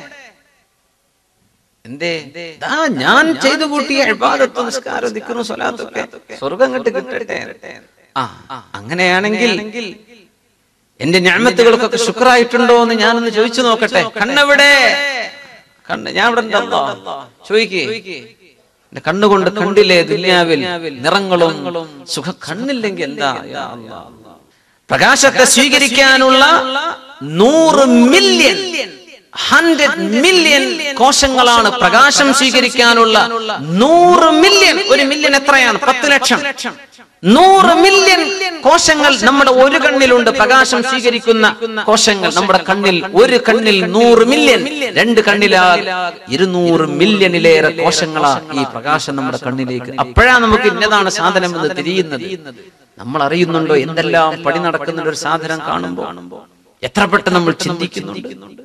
S1: എന്തേ? ഞാൻ ചെയ്തു കൂട്ടിയ ഇബാദത്തും നിസ്കാരം ദിക്റും സ്വലാത്തൊക്കെ സ്വർഗം കിട്ട് കിട്ടട്ടെ. ആ അങ്ങനെയാണെങ്കിൽ എന്റെ നിഅമത്തുകൾക്കൊക്കെ ശുക്റായിട്ടുണ്ടോ എന്ന് ഞാനൊന്ന് ചോദിച്ചു നോക്കട്ടെ. കണ്ണെവിടെ? കണ്ണ് ഞാൻ ഇവിടെ ഉണ്ടല്ലോ ചോദിക്കേ. എന്റെ കണ്ണുകൊണ്ട് കണ്ടില്ലേ ദുനിയാവിൽ നിറങ്ങളും സുഖ. കണ്ണില്ലെങ്കിൽ എന്താ? പ്രകാശത്തെ സ്വീകരിക്കാനുള്ള നൂറ് മില്യൺ ഹൺഡ്രഡ് മില്യൺ കോശങ്ങളാണ് പ്രകാശം സ്വീകരിക്കാനുള്ള. നൂറ് മില്യൺ. ഒരു മില്യൺ എത്രയാണ്? പത്ത് ലക്ഷം. നൂറ് മില്യൺ കോശങ്ങൾ നമ്മുടെ ഒരു കണ്ണിലുണ്ട്. പ്രകാശം സ്വീകരിക്കുന്ന കോശങ്ങൾ നമ്മുടെ കണ്ണിൽ. ഒരു കണ്ണിൽ നൂറ് മില്യൺ, രണ്ട് കണ്ണിലാ ഇരുന്നൂറ് മില്യണിലേറെ കോശങ്ങളാ ഈ പ്രകാശം നമ്മുടെ കണ്ണിലേക്ക്. അപ്പോഴാ നമുക്ക് ഇന്നതാണ് സാധനം എന്ന് തിരിയുന്നത്. നമ്മൾ അറിയുന്നുണ്ടോ എന്തെല്ലാം പടി നടക്കുന്ന ഒരു സാധനം കാണുമ്പോ? എത്ര പെട്ടെന്ന് നമ്മൾ ചിന്തിക്കുന്നുണ്ട്.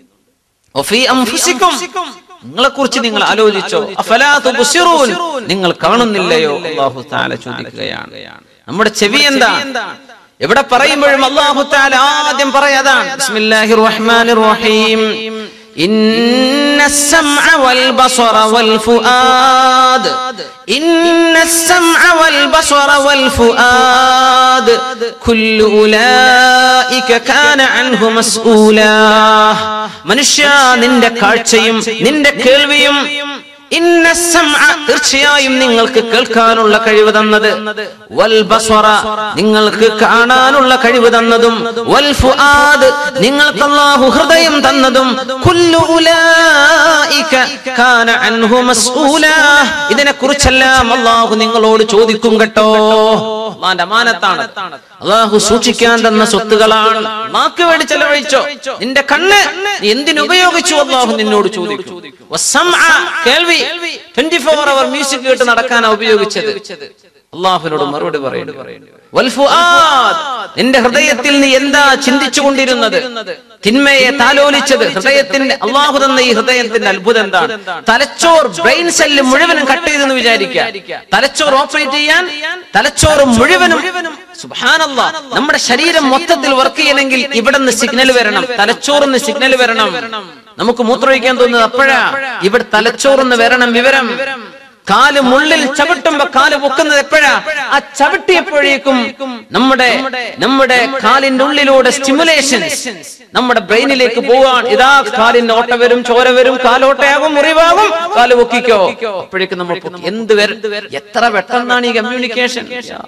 S1: നിങ്ങളെ കുറിച്ച് നിങ്ങൾ ആലോചിച്ചോ? അഫലാ തുബ്സിറൂൻ, നിങ്ങൾ കാണുന്നില്ലയോ? അല്ലാഹു തആല ചോദിക്കുകയാണ്. നമ്മുടെ ചെവി എന്താ? എവിടെ പറയുമ്പോഴും അല്ലാഹു തആല ആദ്യം പറയാതാണ് ബിസ്മില്ലാഹിർ റഹ്മാനിർ റഹീം. ഇന്നസ് സമഅ വൽ ബസറ വൽ ഫുആദ് ഇന്നസ് സമഅ വൽ ബസറ വൽ ഫുആദ് കുല്ലു ഉലൈക കാന അൻഹു മസ്ഊലാ. മനുഷ്യ, നിന്റെ കാഴ്ചയും നിന്റെ കേൾവിയും, ഇന്ന സമഅ, തീർച്ചയായും നിങ്ങൾക്ക് കേൾക്കാനുള്ള കഴിവ് തന്നത്, വൽ ബസറ, നിങ്ങൾക്ക് കാണാനുള്ള കഴിവ് തന്നതും, വൽ ഫുആദ്, നിങ്ങൾക്ക് അല്ലാഹു ഹൃദയം തന്നതും, കുല്ലു ഉലൈക കാന അൻഹു മസ്ഊലാ, ഇതിനെ കുറിച്ചെല്ലാം അല്ലാഹു നിങ്ങളോട് ചോദിക്കും കേട്ടോ. അല്ലാഹുവിന്റെ അമാനത്താണ്. അല്ലാഹു സൂക്ഷിക്കാൻ തന്ന സ്വത്തുകളാണ്. നാക്ക് വേണ്ടി ചെലവഴിച്ചോ? നിന്റെ കണ്ണ് എന്തിനുപയോഗിച്ചു? അല്ലാഹു നിന്നോട് ചോദിക്കും. വസ്സമഅ, കേൾവി, ട്വന്റി ഫോർ അവർ മ്യൂസിക് കേട്ട് നടക്കാനാ ഉപയോഗിച്ചത്. അല്ലാഹുവിനോട് മറുപടി പറയുന്നു. വൽ ഫുആദ്, നിന്റെ ഹൃദയത്തിൽ നീ എന്താ ചിന്തിച്ചു കൊണ്ടിരുന്നത്? തിന്മയെ താലോലിച്ചത് ഹൃദയത്തിന്റെ. അല്ലാഹു തന്ന ഈ ഹൃദയത്തിന്റെ അത്ഭുതം എന്താണ്? തലച്ചോർ, ബ്രെയിൻ സെല്ല് മുഴുവനും കട്ട് ചെയ്തെന്ന് വിചാരിക്കുക. തലച്ചോർ ഓപ്പറേറ്റ് ചെയ്യാൻ തലച്ചോറ് മുഴുവനും, സുബ്ഹാനല്ലാഹ്, നമ്മുടെ ശരീരം മൊത്തത്തിൽ വർക്ക് ചെയ്യണമെങ്കിൽ ഇവിടെ നിന്ന് സിഗ്നൽ വരണം, തലച്ചോറിന്ന് സിഗ്നൽ വരണം. നമുക്ക് മൂത്രമൊഴിക്കാൻ തോന്നുന്നത് അപ്പോഴാ. ഇവിടെ തലച്ചോറിന്ന് വരണം വിവരം. കാല് മുള്ളിൽ ചവിട്ടുമ്പോ കാല് പൊക്കുന്നത് എപ്പോഴാ? ആ ചവിട്ടിയപ്പോഴേക്കും നമ്മുടെ നമ്മുടെ കാലിന്റെ ഉള്ളിലൂടെ സ്റ്റിമുലേഷൻ നമ്മുടെ ബ്രെയിനിലേക്ക് പോവാൻ. ഇതാ കാലിന്റെ ഓട്ട വരും, ചോര വരും, കാലോട്ടയാകും, മുറിവാകും, കാല് പൊക്കിക്കോ. അപ്പോഴേക്കും നമ്മൾ എന്ത് വരും? എത്ര പെട്ടെന്നാണ് ഈ കമ്മ്യൂണിക്കേഷൻ.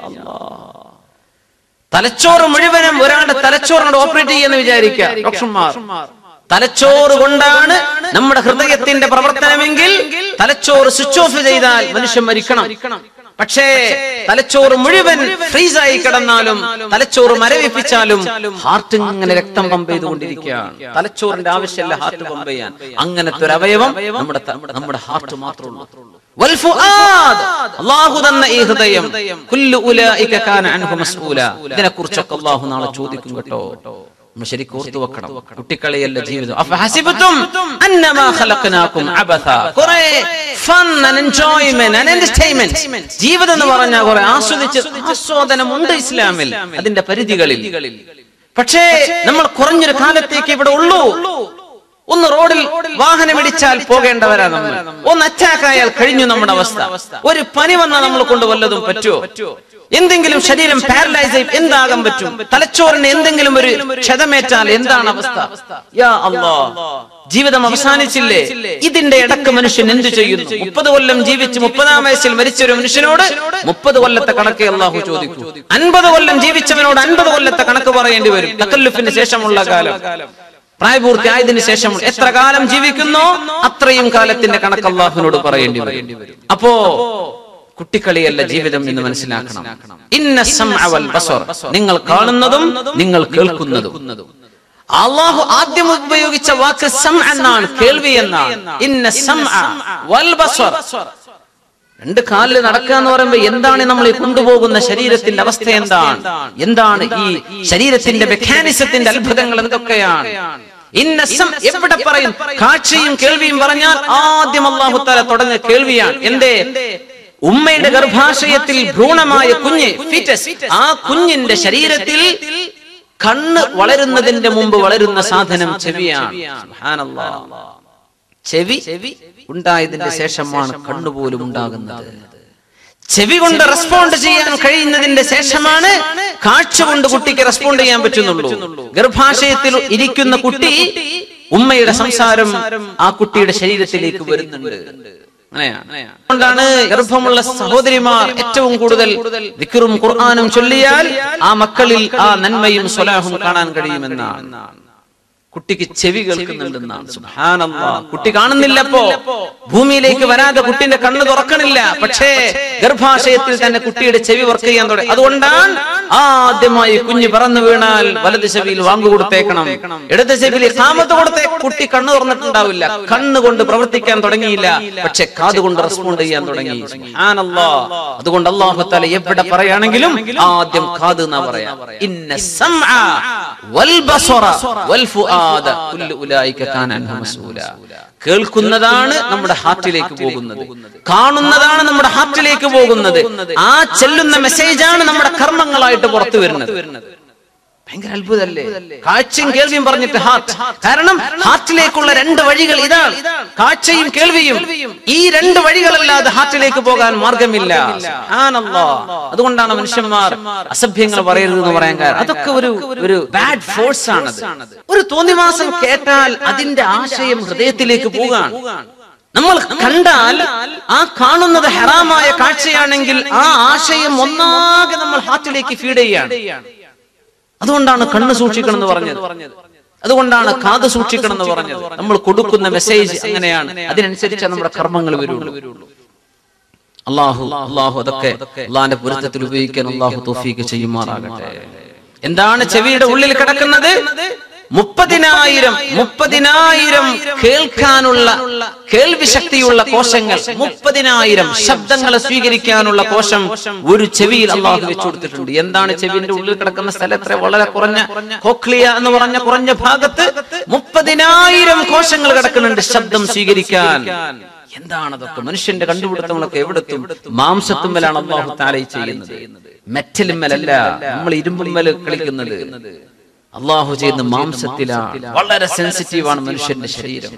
S1: തലച്ചോറ് മുഴുവനും ഒരാളുടെ തലച്ചോറിനോട് ഓപ്പറേറ്റ് ചെയ്യുമെന്ന് വിചാരിക്കുക ഡോക്ടർമാർ. തലച്ചോറ് കൊണ്ടാണ് നമ്മുടെ ഹൃദയത്തിന്റെ പ്രവർത്തനമെങ്കിൽ തലച്ചോറ് സ്വിച്ച് ഓഫ് ചെയ്താൽ മനുഷ്യൻ മരിക്കണം. പക്ഷേ തലച്ചോറ് മുഴുവൻ ഫ്രീസായി കിടന്നാലും തലച്ചോറ് മരവിപ്പിച്ചാലും ഹാർട്ട് ഇങ്ങനെ രക്തം പമ്പ് ചെയ്തുകൊണ്ടിരിക്കുകയാണ്. തലച്ചോറിന്റെ ആവശ്യമില്ല ഹാർട്ട് പമ്പ് ചെയ്യാൻ. അങ്ങനത്തെ ഒരു അവയവം നമ്മുടെ നമ്മുടെ ഹാർട്ട് മാത്രമേ ഉള്ളൂ. വൽ ഫുആദ്, അല്ലാഹു തന്ന ഈ ഹൃദയം, കുല്ലു ഉലൈക കാന അൻഹു മസ്ഊല, ഇതിനെ കുറിച്ചൊക്കെ അല്ലാഹു നാളെ ചോദിക്കും കേട്ടോ. നമ്മൾ ശരിക്കും ഓർത്തു വെക്കണം. കുട്ടിക്കളിയല്ല ജീവിതം. അഫഹസിബതും അന്നമാ ഖലഖനാകും അബസ, കുറേ fun and enjoyment and entertainment. ജീവിതം എന്ന് പറഞ്ഞാൽ കുറെ ആസ്വദിച്ച് ആസ്വാദനമുണ്ട് ഇസ്ലാമിൽ, അതിന്റെ പരിധികളിൽ. പക്ഷേ നമ്മൾ കുറഞ്ഞൊരു കാലത്തേക്ക് ഇവിടെ ഉള്ളൂ. ഒന്ന് റോഡിൽ വാഹനം ഇടിച്ചാൽ പോകേണ്ടവരാ നമ്മൾ. ഒന്ന് അറ്റാക്ക് ആയാൽ കഴിഞ്ഞു നമ്മുടെ അവസ്ഥ. ഒരു പനി വന്നാൽ നമ്മൾ കൊണ്ട് വല്ലതും പറ്റുമോ? എന്തെങ്കിലും ശരീരം പാരലൈസ് ആയി എന്താകാൻ പറ്റും? തലച്ചോറിന് എന്തെങ്കിലും ഒരു ക്ഷതമേറ്റാൽ എന്താണ് അവസ്ഥ? യാ അല്ലാഹ്, ജീവിതം അവസാനിച്ചില്ലേ? ഇതിന്റെ ഇടക്ക് മനുഷ്യൻ എന്ത് ചെയ്യുന്നു? മുപ്പത് കൊല്ലം ജീവിച്ച് മുപ്പതാം വയസ്സിൽ മരിച്ച ഒരു മനുഷ്യനോട് മുപ്പത് കൊല്ലത്തെ കണക്ക് അല്ലാഹു ചോദിക്കും. അൻപത് കൊല്ലം ജീവിച്ചവനോട് അൻപത് കൊല്ലത്തെ കണക്ക് പറയേണ്ടി വരും. തകല്ലുഫിന് ശേഷമുള്ള കാലം, പ്രായപൂർത്തിയായതിനു ശേഷം എത്ര കാലം ജീവിക്കുന്നോ അത്രയും കാലത്തിന്റെ കണക്ക് അല്ലാഹുവിനോട് പറയേണ്ടി വരും. അപ്പോ കുട്ടിക്കളിയല്ല ജീവിതം എന്ന് മനസ്സിലാക്കണം. ഇന്ന സമഅ വൽ ബസർ, നിങ്ങൾ കാണുന്നതും നിങ്ങൾ കേൾക്കുന്നതും. അല്ലാഹു ആദ്യം ഉപയോഗിച്ച വാക്ക് സമഅ എന്നാണ്, കേൾവി എന്നാണ്. ഇന്ന സമഅ വൽ ബസർ, രണ്ട് കാലിൽ നടക്കുക എന്ന് പറയുമ്പോൾ എന്താണ് നമ്മൾ ഈ കൊണ്ടുപോകുന്ന ശരീരത്തിന്റെ അവസ്ഥ? എന്താണ് എന്താണ് ഈ ശരീരത്തിന്റെ മെക്കാനിസത്തിന്റെ അത്ഭുതങ്ങൾ എന്തൊക്കെയാണ്? ഇന്ന സം, എവിടെ പറയും കാഴ്ചയും കേൾവിയും പറഞ്ഞാൽ ആദ്യം അല്ലാഹു തആല തുടങ്ങുന്ന കേൾവിയാണ്. എന്തേ? ഉമ്മയുടെ ഗർഭാശയത്തിൽ ഭ്രൂണമായ കുഞ്ഞ്, ഫീറ്റസ്, ആ കുഞ്ഞിന്റെ ശരീരത്തിൽ കണ്ണ് വളരുന്നതിന്റെ മുമ്പ് വളരുന്ന സാധനം ചെവിയാണ്. സുബ്ഹാനല്ലാഹ്, ചെവി ഉണ്ടായതിന്റെ ശേഷമാണ് കണ്ണുപോലും ഉണ്ടാകുന്നത്. ചെവി കൊണ്ട് റെസ്പോണ്ട് ചെയ്യാൻ കഴിയുന്നതിന്റെ ശേഷമാണ് കാഴ്ച കൊണ്ട് കുട്ടിക്ക് റെസ്പോണ്ട് ചെയ്യാൻ പറ്റുന്നുള്ളൂ. ഗർഭാശയത്തിൽ ഇരിക്കുന്ന കുട്ടി, ഉമ്മയുടെ സംസാരം ആ കുട്ടിയുടെ ശരീരത്തിലേക്ക് വരുന്നുണ്ട്. അതുകൊണ്ടാണ് ഗർഭമുള്ള സഹോദരിമാർ ഏറ്റവും കൂടുതൽ ദിക്റും ഖുർആനും ചൊല്ലിയാൽ ആ മക്കളിൽ ആ നന്മയും സ്വലാഹും കാണാൻ കഴിയുമെന്നാണ്. കുട്ടിക്ക് ചെവി കേൾക്കുന്നുണ്ടെന്നാണ്. സുബ്ഹാനല്ലാഹ്. കുട്ടി കാണുന്നില്ലപ്പോ, ഭൂമിയിലേക്ക് വരാതെ കുട്ടിന്റെ കണ്ണ് തുറക്കണില്ല. പക്ഷേ ഗർഭാശയത്തിൽ തന്നെ കുട്ടിയുടെ ചെവി വർക്ക് ചെയ്യാൻ തുടങ്ങി. അതുകൊണ്ടാണ് ആദ്യമായി കുഞ്ഞ് പറന്നു വീണാൽ വലത് ചെവിയിൽ വാങ്ങു കൊടുത്തേക്കണം, ഇടത് ചെവിയിൽ ഇഖാമത്ത് കൊടുത്തേ. കുട്ടി കണ്ണ് തുറന്നിട്ടുണ്ടാവില്ല, കണ്ണുകൊണ്ട് പ്രവർത്തിക്കാൻ തുടങ്ങിയില്ല, പക്ഷെ കാതുകൊണ്ട് റെസ്പോണ്ട് ചെയ്യാൻ തുടങ്ങി. സുബ്ഹാനല്ലാഹ്. അതുകൊണ്ട് അല്ലാഹു തആല എവിടെ പറയാണെങ്കിലും ആദ്യം കാത് എന്നാ പറയാ. ഇന്ന സമഅ വൽ ബസറ വൽ ഫുആദ കുല്ലു ഉലൈക കാന അൻഹു മസ്ഊല. കേൾക്കുന്നതാണ് നമ്മുടെ ഹാർട്ടിലേക്ക് പോകുന്നത്, കാണുന്നതാണ് നമ്മുടെ ഹാർട്ടിലേക്ക് പോകുന്നത്, ആ ചെല്ലുന്ന മെസ്സേജാണ് നമ്മുടെ കർമ്മങ്ങളായിട്ട് പുറത്തു വരുന്നത്. ഭയങ്കര അത്ഭുതമല്ലേ? കാഴ്ചയും കേൾവിയും പറഞ്ഞിട്ട് ഹാർട്ട്. കാരണം ഹാർട്ടിലേക്കുള്ള രണ്ട് വഴികൾ ഇതാണ്, കാഴ്ചയും കേൾവിയും. ഈ രണ്ട് വഴികളല്ലാതെ ഹാർട്ടിലേക്ക് പോകാൻ മാർഗമില്ല. സുബ്ഹാനല്ലാഹ്. അതുകൊണ്ടാണ് മനുഷ്യന്മാർ അസഭ്യങ്ങൾ പറയരുത് എന്ന് പറയാൻ കാരണം അതൊക്കെ ഒരു ഒരു ബാഡ് ഫോഴ്സ് ആണത്. ഒരു തോന്നിവാസം കേട്ടാൽ അതിന്റെ ആശയം ഹൃദയത്തിലേക്ക് പോകാൻ. നമ്മൾ കണ്ടാൽ ആ കാണുന്നത് ഹറാമായ കാഴ്ചയാണെങ്കിൽ ആ ആശയം ഒന്നാകെ നമ്മൾ ഹാർട്ടിലേക്ക് ഫീഡ് ചെയ്യാണ്. അതുകൊണ്ടാണ് കണ്ണ് സൂക്ഷിക്കണം എന്ന് പറഞ്ഞത്, അതുകൊണ്ടാണ് കാത് സൂക്ഷിക്കണം എന്ന് പറഞ്ഞത്. നമ്മൾ കൊടുക്കുന്ന മെസ്സേജ് അങ്ങനെയാണ്, അതിനനുസരിച്ച് നമ്മുടെ കർമ്മങ്ങൾ വരുള്ളൂ. അല്ലാഹു അല്ലാഹു അതൊക്കെ അല്ലാഹുവിന്റെ പൊരുത്തത്തിൽ ഉപയോഗിക്കാൻ അല്ലാഹു തൗഫീഖ് ചെയ്യുമാറാകട്ടെ. എന്താണ് ചെവിയുടെ ഉള്ളിൽ കിടക്കുന്നത്? മുപ്പതിനായിരം മുപ്പതിനായിരം കേൾക്കാനുള്ള കേൾവി ശക്തിയുള്ള കോശങ്ങൾ, മുപ്പതിനായിരം ശബ്ദങ്ങളെ സ്വീകരിക്കാനുള്ള കോശം ഒരു ചെവിയിൽ അല്ലാഹു വെച്ചു കൊടുത്തിട്ടുണ്ട്. എന്താണ് ചെവിന്റെ ഉള്ളിൽ കിടക്കുന്ന സ്ഥലത്ര? വളരെ കുറഞ്ഞ കോക്ലിയ എന്ന് പറഞ്ഞ കുറഞ്ഞ ഭാഗത്ത് മുപ്പതിനായിരം കോശങ്ങൾ കിടക്കുന്നുണ്ട് ശബ്ദം സ്വീകരിക്കാൻ. എന്താണതൊക്കെ? മനുഷ്യന്റെ കണ്ടുപിടുത്തങ്ങളൊക്കെ എവിടെത്തും? മാംസത്തുമ്മലാണ് അല്ലാഹു തആല ചെയ്യുന്നത്, മെറ്റലുമ്മലല്ല. നമ്മൾ ഇരുമ്പുമ്മൽ കളിക്കുന്നത്. അല്ലാഹു ചെയ്യുന്ന മാംസത്തിലാണ്. വളരെ സെൻസിറ്റീവാണ് മനുഷ്യന്റെ ശരീരം.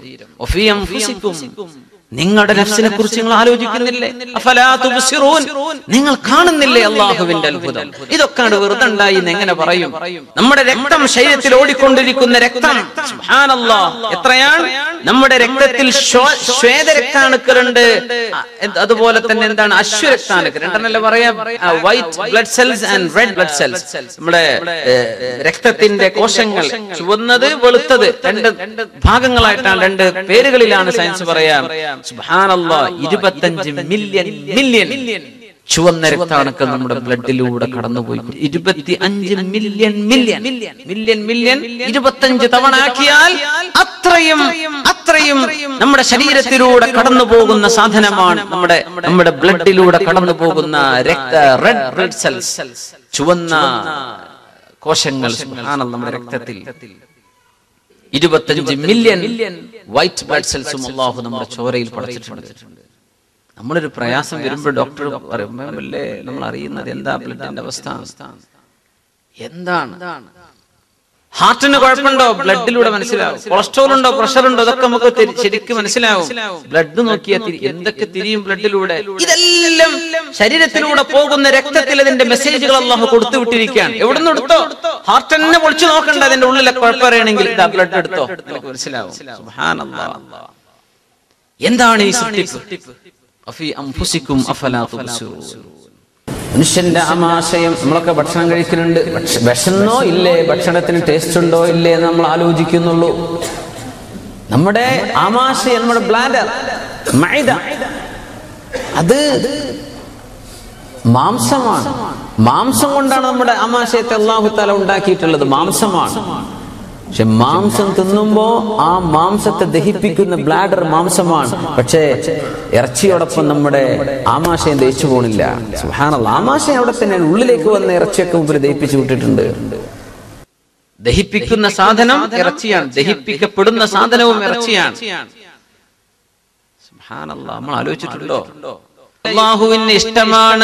S1: നിങ്ങളുടെ നഫ്സിനെ കുറിച്ച് നിങ്ങൾ ആലോചിക്കുന്നില്ലേ? അഫലാ തുബ്സിറൂൻ. നിങ്ങൾ കാണുന്നില്ലേ അല്ലാഹുവിന്റെ അത്ഭുതം? ഇതൊക്കെ വെറുതെ ഉണ്ടായി എന്ന് എങ്ങനെ പറയും? നമ്മുടെ രക്തം, ശരീരത്തിൽ ഓടിക്കൊണ്ടിരിക്കുന്ന രക്തം, സുബ്ഹാനല്ലാഹ്, എത്രയാണ്? നമ്മുടെ രക്തത്തിൽ ശ്വേത രക്താണുക്കളുണ്ട്, അതുപോലെ തന്നെ എന്താണ് അശ്വരക്താണുക്കൾ, രണ്ടെണ്ണല്ലേ പറയാ, white blood cells and red blood cells. നമ്മുടെ രക്തത്തിന്റെ കോശങ്ങൾ ചുവന്നത് വെളുത്തത് രണ്ട് ഭാഗങ്ങളായിട്ടാണ്, രണ്ട് പേരുകളിലാണ് സയൻസ് പറയാം. സുബ്ഹാനല്ലാഹ്, ഇരുപത്തഞ്ച് മില്യൺ മില്യൺ ചുവന്ന രക്താണുക്കൾ നമ്മുടെ ബ്ലഡിലൂടെ കടന്നുപോയി. ഇരുപത്തി അഞ്ച് മില്യൺ മില്യൺ മില്യൺ മില്യൺ ഇരുപത്തഞ്ച് തവണ ആക്കിയാൽ അത്രയും അത്രയും നമ്മുടെ ശരീരത്തിലൂടെ കടന്നു പോകുന്ന സാധനമാണ് നമ്മുടെ നമ്മുടെ ബ്ലഡിലൂടെ കടന്നു പോകുന്ന രക്ത റെഡ് ബ്ലഡ് സെൽസ്, ചുവന്ന കോശങ്ങൾ. സുബ്ഹാനല്ലാഹ്, നമ്മുടെ രക്തത്തിൽ ഇരുപത്തഞ്ച് മില്യൺ വൈറ്റ് ബ്ലഡ് സെൽസും അല്ലാഹു നമ്മുടെ ചോരയിൽ പടച്ചിട്ടുണ്ട്. നമ്മളൊരു പ്രയാസം വരുമ്പോൾ ഡോക്ടർ പറയുമ്പോഴല്ലേ നമ്മൾ അറിയുന്നത് എന്താ ബ്ലഡിന്റെ അവസ്ഥ, എന്താണ്. ഹാർട്ടിന് കുഴപ്പമുണ്ടോ? ബ്ലഡിലൂടെ മനസ്സിലാവും. കൊളസ്ട്രോൾ ഉണ്ടോ, പ്രഷർ ഉണ്ടോ, അതൊക്കെ നമുക്ക് ശരിക്കും മനസ്സിലാവും. ബ്ലഡ് നോക്കിയാൽ എന്തൊക്കെ തിരിയും ബ്ലഡിലൂടെ. ഇതെല്ലാം ശരീരത്തിലൂടെ പോകുന്ന രക്തത്തിൽ അതിന്റെ മെസ്സേജുകൾ അല്ലാഹു കൊടുത്തു വിട്ടിരിക്കുകയാണ്. എവിടെ നിന്ന് എടുത്തോ? ഹാർട്ട് തന്നെ പൊളിച്ചു നോക്കണ്ട, അതിന്റെ ഉള്ളിലെ കുഴപ്പമറിയണമെങ്കിൽ ഇതാ ബ്ലഡ് എടുത്തോ, നമുക്ക് മനസ്സിലാവും. സുബ്ഹാനല്ലാഹ്. എന്താണ് ഈ സൃഷ്ടിപ്പ്? അഫീ അൻഫുസികും അഫലാ തുബ്സിറൂൻ. മനുഷ്യന്റെ ആമാശയം, നമ്മളൊക്കെ ഭക്ഷണം കഴിക്കുന്നുണ്ട്, വിശന്നോ ഇല്ലേ, ഭക്ഷണത്തിന് ടേസ്റ്റ് ഉണ്ടോ ഇല്ലേ എന്ന് നമ്മൾ ആലോചിക്കുന്നുള്ളൂ. നമ്മുടെ ആമാശയം, നമ്മുടെ ബ്ലാഡർ, മൈദ, അത് മാംസമാണ്. മാംസം കൊണ്ടാണ് നമ്മുടെ ആമാശയത്തെ അല്ലാഹു തആല ഉണ്ടാക്കിയിട്ടുള്ളത്, മാംസമാണ്. പക്ഷെ മാംസം തിന്നുമ്പോ ആ മാംസത്തെ ദഹിപ്പിക്കുന്ന ബ്ലാഡർ മാംസമാണ്. പക്ഷേ ഇറച്ചിയോടൊപ്പം നമ്മുടെ ആമാശയം ദഹിച്ചു പോണില്ല. സുബ്ഹാനല്ലാഹ്, ആമാശയം അവിടെ തന്നെ ഉള്ളിലേക്ക് വന്ന ഇറച്ചിയൊക്കെ മുമ്പിൽ ദഹിപ്പിച്ചു വിട്ടിട്ടുണ്ട്. ദഹിപ്പിക്കുന്ന സാധനം ഇറച്ചിയാണ്, ദഹിപ്പിക്കപ്പെടുന്ന സാധനവും ഇറച്ചിയാണ്. സുബ്ഹാനല്ലാഹ്, നമ്മൾ ആലോചിച്ചിട്ടുണ്ടോ? അല്ലാഹുവിന് ഇഷ്ടമാണ്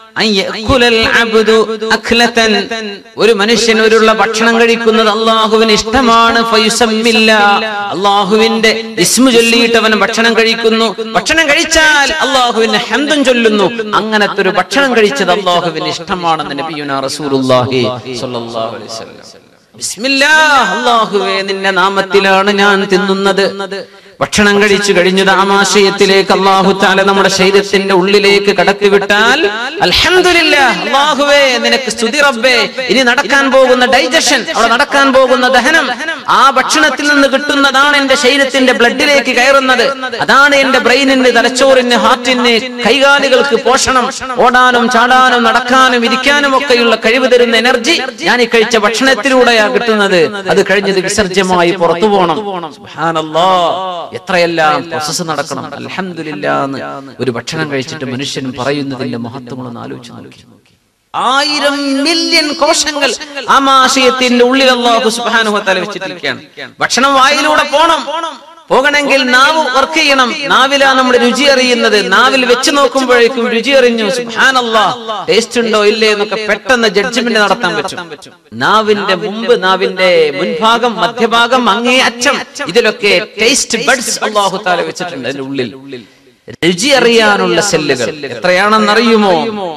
S1: ഒരു മനുഷ്യൻ ഒരുള്ള ഭക്ഷണം കഴിക്കുന്നത് അല്ലാഹുവിന് ഇഷ്ടമാണ്. അല്ലാഹുവിന്റെ ഇസ്മു ചൊല്ലിയിട്ട് അവൻ ഭക്ഷണം കഴിക്കുന്നു. ഭക്ഷണം കഴിച്ചാൽ അല്ലാഹുവിന് ഹംദും ചൊല്ലുന്നു. അങ്ങനത്തെ ഒരു ഭക്ഷണം കഴിച്ചത് അല്ലാഹുവിന് ഇഷ്ടമാണെന്ന് നബിയുനാ റസൂലുള്ളാഹി സ്വല്ലല്ലാഹു അലൈഹി വസല്ലം. ബിസ്മില്ലാഹ്, അല്ലാഹുവേ നിന്റെ നാമത്തിലാണ് ഞാൻ തിന്നുന്നത്. ഭക്ഷണം കഴിച്ചു കഴിഞ്ഞത് ആമാശയത്തിലേക്ക് അല്ലാഹു തആല നമ്മുടെ ശരീരത്തിന്റെ ഉള്ളിലേക്ക് കടത്തിവിട്ടാൽ അൽഹംദുലില്ലാഹ്, അല്ലാഹുവേ നിനക്ക് സ്തുതി റബ്ബേ, ഇനി നടക്കാൻ പോകുന്ന ഡൈജഷൻ, അവിടെ നടക്കാൻ പോകുന്ന ദഹനം, ആ ഭക്ഷണത്തിൽ നിന്ന് കിട്ടുന്നതാണ് എന്റെ ശരീരത്തിന്റെ ബ്ലഡിലേക്ക് കയറുന്നത്. അതാണ് എന്റെ ബ്രെയിനിന്, തലച്ചോറിന്, ഹാർട്ടിന്, കൈകാലുകൾക്ക് പോഷണം. ഓടാനും ചാടാനും നടക്കാനും ഇരിക്കാനും ഒക്കെയുള്ള കഴിവ് തരുന്ന എനർജി ഞാൻ ഈ കഴിച്ച ഭക്ഷണത്തിലൂടെയാണ് കിട്ടുന്നത്. അത് കഴിഞ്ഞത് വിസർജ്യമായി പുറത്തു പോകണം. സുബ്ഹാനല്ലാഹ്, എത്രയെല്ലാം പ്രോസസ് നടക്കണം. അൽഹംദുലില്ലാഹ് എന്ന് ഒരു ഭക്ഷണം കഴിച്ചിട്ട് മനുഷ്യൻ പറയുന്നതിന്റെ മഹത്വങ്ങളൊന്ന് ആലോചിച്ച് നോക്കി. ആയിരം മില്യൺ കോശങ്ങൾ ആമാശയത്തിന്റെ ഉള്ളിൽ അല്ലാഹു സുബ്ഹാനഹു വ തആല വെച്ചിരിക്കുകയാണ്. ഭക്ഷണം വായിലൂടെ പോണം. പോകണമെങ്കിൽ നാവ് വർക്ക് ചെയ്യണം. നാവിലാണ് നമ്മൾ രുചി അറിയുന്നത്. നാവിൽ വെച്ച് നോക്കുമ്പോഴേക്കും രുചി അറിഞ്ഞു. സുബ്ഹാനല്ലാഹ്, ടേസ്റ്റ് ഉണ്ടോ ഇല്ലേ എന്നൊക്കെ പെട്ടെന്ന് ജഡ്ജ്മെന്റ് നടത്താൻ പറ്റും. നാവിന്റെ മുമ്പ്, നാവിന്റെ മുൻഭാഗം, മധ്യഭാഗം, അങ്ങേ അറ്റം, ഇതിലൊക്കെ ടേസ്റ്റ് ബഡ്സ് അല്ലാഹു തആല വെച്ചിട്ടുണ്ട്. അതിന്റെ ഉള്ളിൽ രുചി അറിയാനുള്ള സെല്ലുകൾ എത്രയാണെന്നറിയുമോ?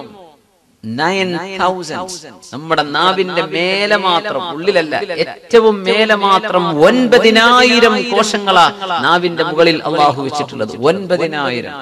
S1: Nine thousand. നമ്മുടെ നാവിന്റെ മേലെ മാത്രം, ഉള്ളിലല്ല, ഏറ്റവും മേലെ മാത്രം ഒൻപതിനായിരം കോശങ്ങളാ നാവിന്റെ മുകളിൽ അള്ളാഹു വെച്ചിട്ടുള്ളത്. ഒൻപതിനായിരം.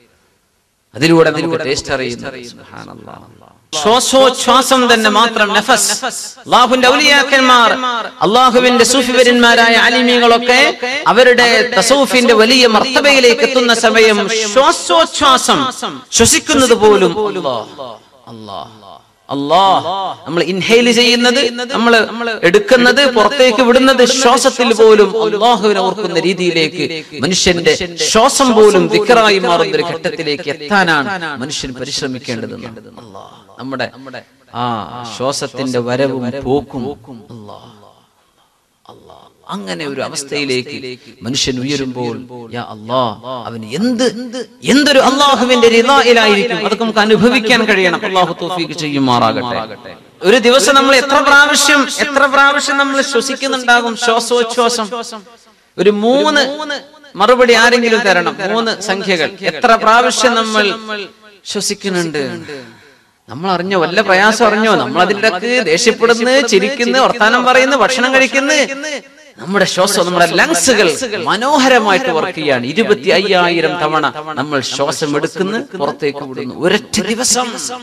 S1: അതിലൂടെ നമുക്ക് ടേസ്റ്റ് അറിയുന്നത്. സുബ്ഹാനല്ലാഹ്, ശ്വാസോച്ഛ്വാസം തന്നെ മാത്രം നഫസ്. അല്ലാഹുവിന്റെ ഔലിയാക്കന്മാർ, അല്ലാഹുവിന്റെ സൂഫിവര്യന്മാരായ ആലിമീങ്ങളൊക്കെ അവരുടെ തസൗഫിന്റെ വലിയ മർത്തബയിലേക്ക് എത്തുന്ന സമയം ശ്വാസോച്ഛ്വാസം ശ്വസിക്കുന്നത് പോലും അല്ലാഹ് അല്ലാഹ് അല്ലാഹ്. നമ്മൾ ഇൻഹെയിൽ ചെയ്യുന്നത്, നമ്മൾ എടുക്കുന്നത്, പുറത്തേക്ക് വിടുന്നത്, ശ്വാസത്തിൽ പോലും അല്ലാഹുവിനെ ഓർക്കുന്ന രീതിയിലേക്ക് മനുഷ്യന്റെ ശ്വാസം പോലും ദിക്റായി മാറുന്ന ഒരു ഘട്ടത്തിലേക്ക് എത്താനാണ് മനുഷ്യൻ പരിശ്രമിക്കേണ്ടത്. അല്ലാഹ്, നമ്മുടെ ആ ശ്വാസത്തിന്റെ വരവും പോക്കും അല്ലാഹ് അല്ലാഹ്. അങ്ങനെ ഒരു അവസ്ഥയിലേക്ക് മനുഷ്യൻ ഉയരുമ്പോൾ യാ അല്ലാഹ്, അവന് എന്ത് എന്തൊരു അല്ലാഹുവിന്റെ റിളായിലായിരിക്കും. അതൊക്കെ നമുക്ക് അനുഭവിക്കാൻ കഴിയണം. അല്ലാഹു തൗഫീഖ് ചെയ്യുമാറാകട്ടെ. ഒരു ദിവസം നമ്മൾ എത്ര പ്രാവശ്യം എത്ര പ്രാവശ്യം നമ്മൾ ശ്വസിക്കുന്നുണ്ടാകും? ശ്വാസോച്ഛ്വാസം ഒരു മൂന്ന് മറുപടി ആരെങ്കിലും തരണം. മൂന്ന് സംഖ്യകൾ. എത്ര പ്രാവശ്യം നമ്മൾ ശ്വസിക്കുന്നുണ്ട്? നമ്മൾ അറിഞ്ഞോ? വല്ല പ്രയാസം അറിഞ്ഞോ? നമ്മൾ അതിൻ്റെ ദേഷ്യപ്പെടുന്നു, ചിരിക്കുന്നു, വർത്താനം പറയുന്നു, ഭക്ഷണം കഴിക്കുന്നു. നമ്മുടെ ശ്വാസം, നമ്മുടെ ലങ്സുകൾ മനോഹരമായിട്ട് വർക്ക് ചെയ്യാണ്. ഇരുപത്തി അയ്യായിരം തവണ നമ്മൾ ശ്വാസം എടുക്കുന്നു, പുറത്തേക്ക് വിടുന്നു. ഒരൊറ്റ ദിവസം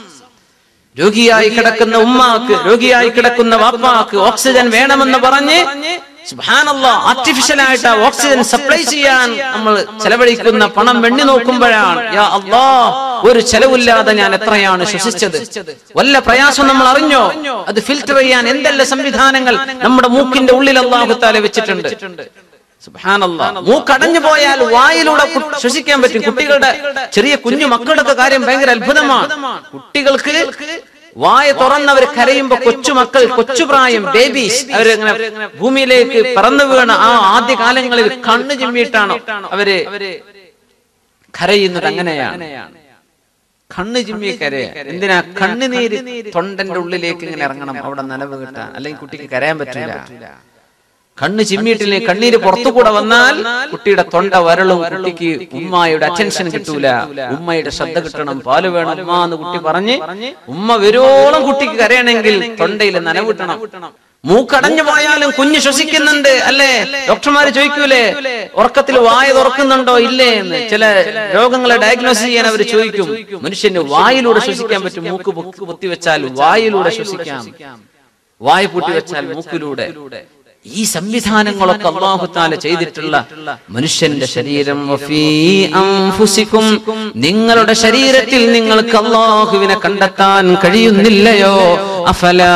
S1: രോഗിയായി കിടക്കുന്ന ഉമ്മാക്ക്, രോഗിയായി കിടക്കുന്ന വാപ്പാക്ക് ഓക്സിജൻ വേണമെന്ന് പറഞ്ഞ് സുബ്ഹാനല്ലാഹ്, ആർട്ടിഫിഷ്യൽ ആയിട്ട് ഓക്സിജൻ സപ്ലൈ ചെയ്യാൻ നമ്മൾ ചെലവഴിക്കുന്ന പണം എണ്ണി നോക്കുമ്പോഴാണ് യാ അല്ലാഹ്, ഒരു ചെലവില്ലാതെ ഞാൻ എത്രയാണ് ശ്വസിച്ചത്. വല്ല പ്രയാസം നമ്മൾ അറിഞ്ഞോ? അത് ഫിൽറ്റർ ചെയ്യാൻ എന്തെല്ലാം സംവിധാനങ്ങൾ നമ്മുടെ മൂക്കിന്റെ ഉള്ളിൽ അല്ലാഹു തആല വെച്ചിട്ടുണ്ട്. സുബ്ഹാനല്ലാഹ്, മൂക്കടഞ്ഞു പോയാൽ വായിലൂടെ ശ്വസിക്കാൻ പറ്റും. കുട്ടികളുടെ, ചെറിയ കുഞ്ഞു മക്കളുടെ കാര്യം ഭയങ്കര അത്ഭുതമാണ്. കുട്ടികൾക്ക് വായ തുറന്നവർ കരയുമ്പോ, കൊച്ചുമക്കൾ, കൊച്ചുപ്രായം, ബേബീസ്, അവരിങ്ങനെ ഭൂമിയിലേക്ക് പറന്നു വീണ ആ ആദ്യ കാലങ്ങളിൽ കണ്ണു ചിമ്മിയിട്ടാണ് അവര് കരയുന്നത്. അങ്ങനെയാണ് കണ്ണു ചിമ്മി കരയാ. എന്തിനാ? കണ്ണുനീര് തൊണ്ടന്റെ ഉള്ളിലേക്ക് ഇങ്ങനെ ഇറങ്ങണം, അവിടെ നനവ് കിട്ടാൻ. അല്ലെങ്കിൽ കുട്ടിക്ക് കരയാൻ പറ്റില്ല. കണ്ണ് ചിമ്മിയിട്ടില്ലേ, കണ്ണീര് പുറത്തുകൂടെ വന്നാൽ കുട്ടിയുടെ തൊണ്ട വരളും. കുട്ടിക്ക് ഉമ്മയുടെ അറ്റൻഷൻ കിട്ടൂല, ഉമ്മയുടെ ശ്രദ്ധ കിട്ടണം. പാല് വേണം ഉമ്മ എന്ന് കുട്ടി പറഞ്ഞ് ഉമ്മ വരോളം കുട്ടിക്ക് കരയണമെങ്കിൽ തൊണ്ടയിൽ നനവ് കിട്ടണം. മൂക്കടഞ്ഞു പോയാലും കുഞ്ഞ് ശ്വസിക്കുന്നുണ്ട് അല്ലേ? ഡോക്ടർമാര് ചോദിക്കൂലേ ഉറക്കത്തിൽ വായ തുറക്കുന്നുണ്ടോ ഇല്ലേ എന്ന്? ചില രോഗങ്ങളെ ഡയഗ്നോസ് ചെയ്യാൻ അവർ ചോദിക്കും. മനുഷ്യന് വായിലൂടെ ശ്വസിക്കാൻ പറ്റും. മൂക്ക് പൊത്തി വെച്ചാൽ വായിലൂടെ ശ്വസിക്കാം, വായ പൂട്ടി വെച്ചാൽ മൂക്കിലൂടെ. ഈ സംവിധാനങ്ങളൊക്കെ അല്ലാഹു തആല ചെയ്തിട്ടുള്ള മനുഷ്യന്റെ ശരീരം. വഫീ അൻഫുസികും, നിങ്ങളുടെ ശരീരത്തിൽ നിങ്ങൾക്ക് അല്ലാഹുവിനെ കണ്ടെത്താൻ കഴിയുന്നില്ലയോ? അഫലാ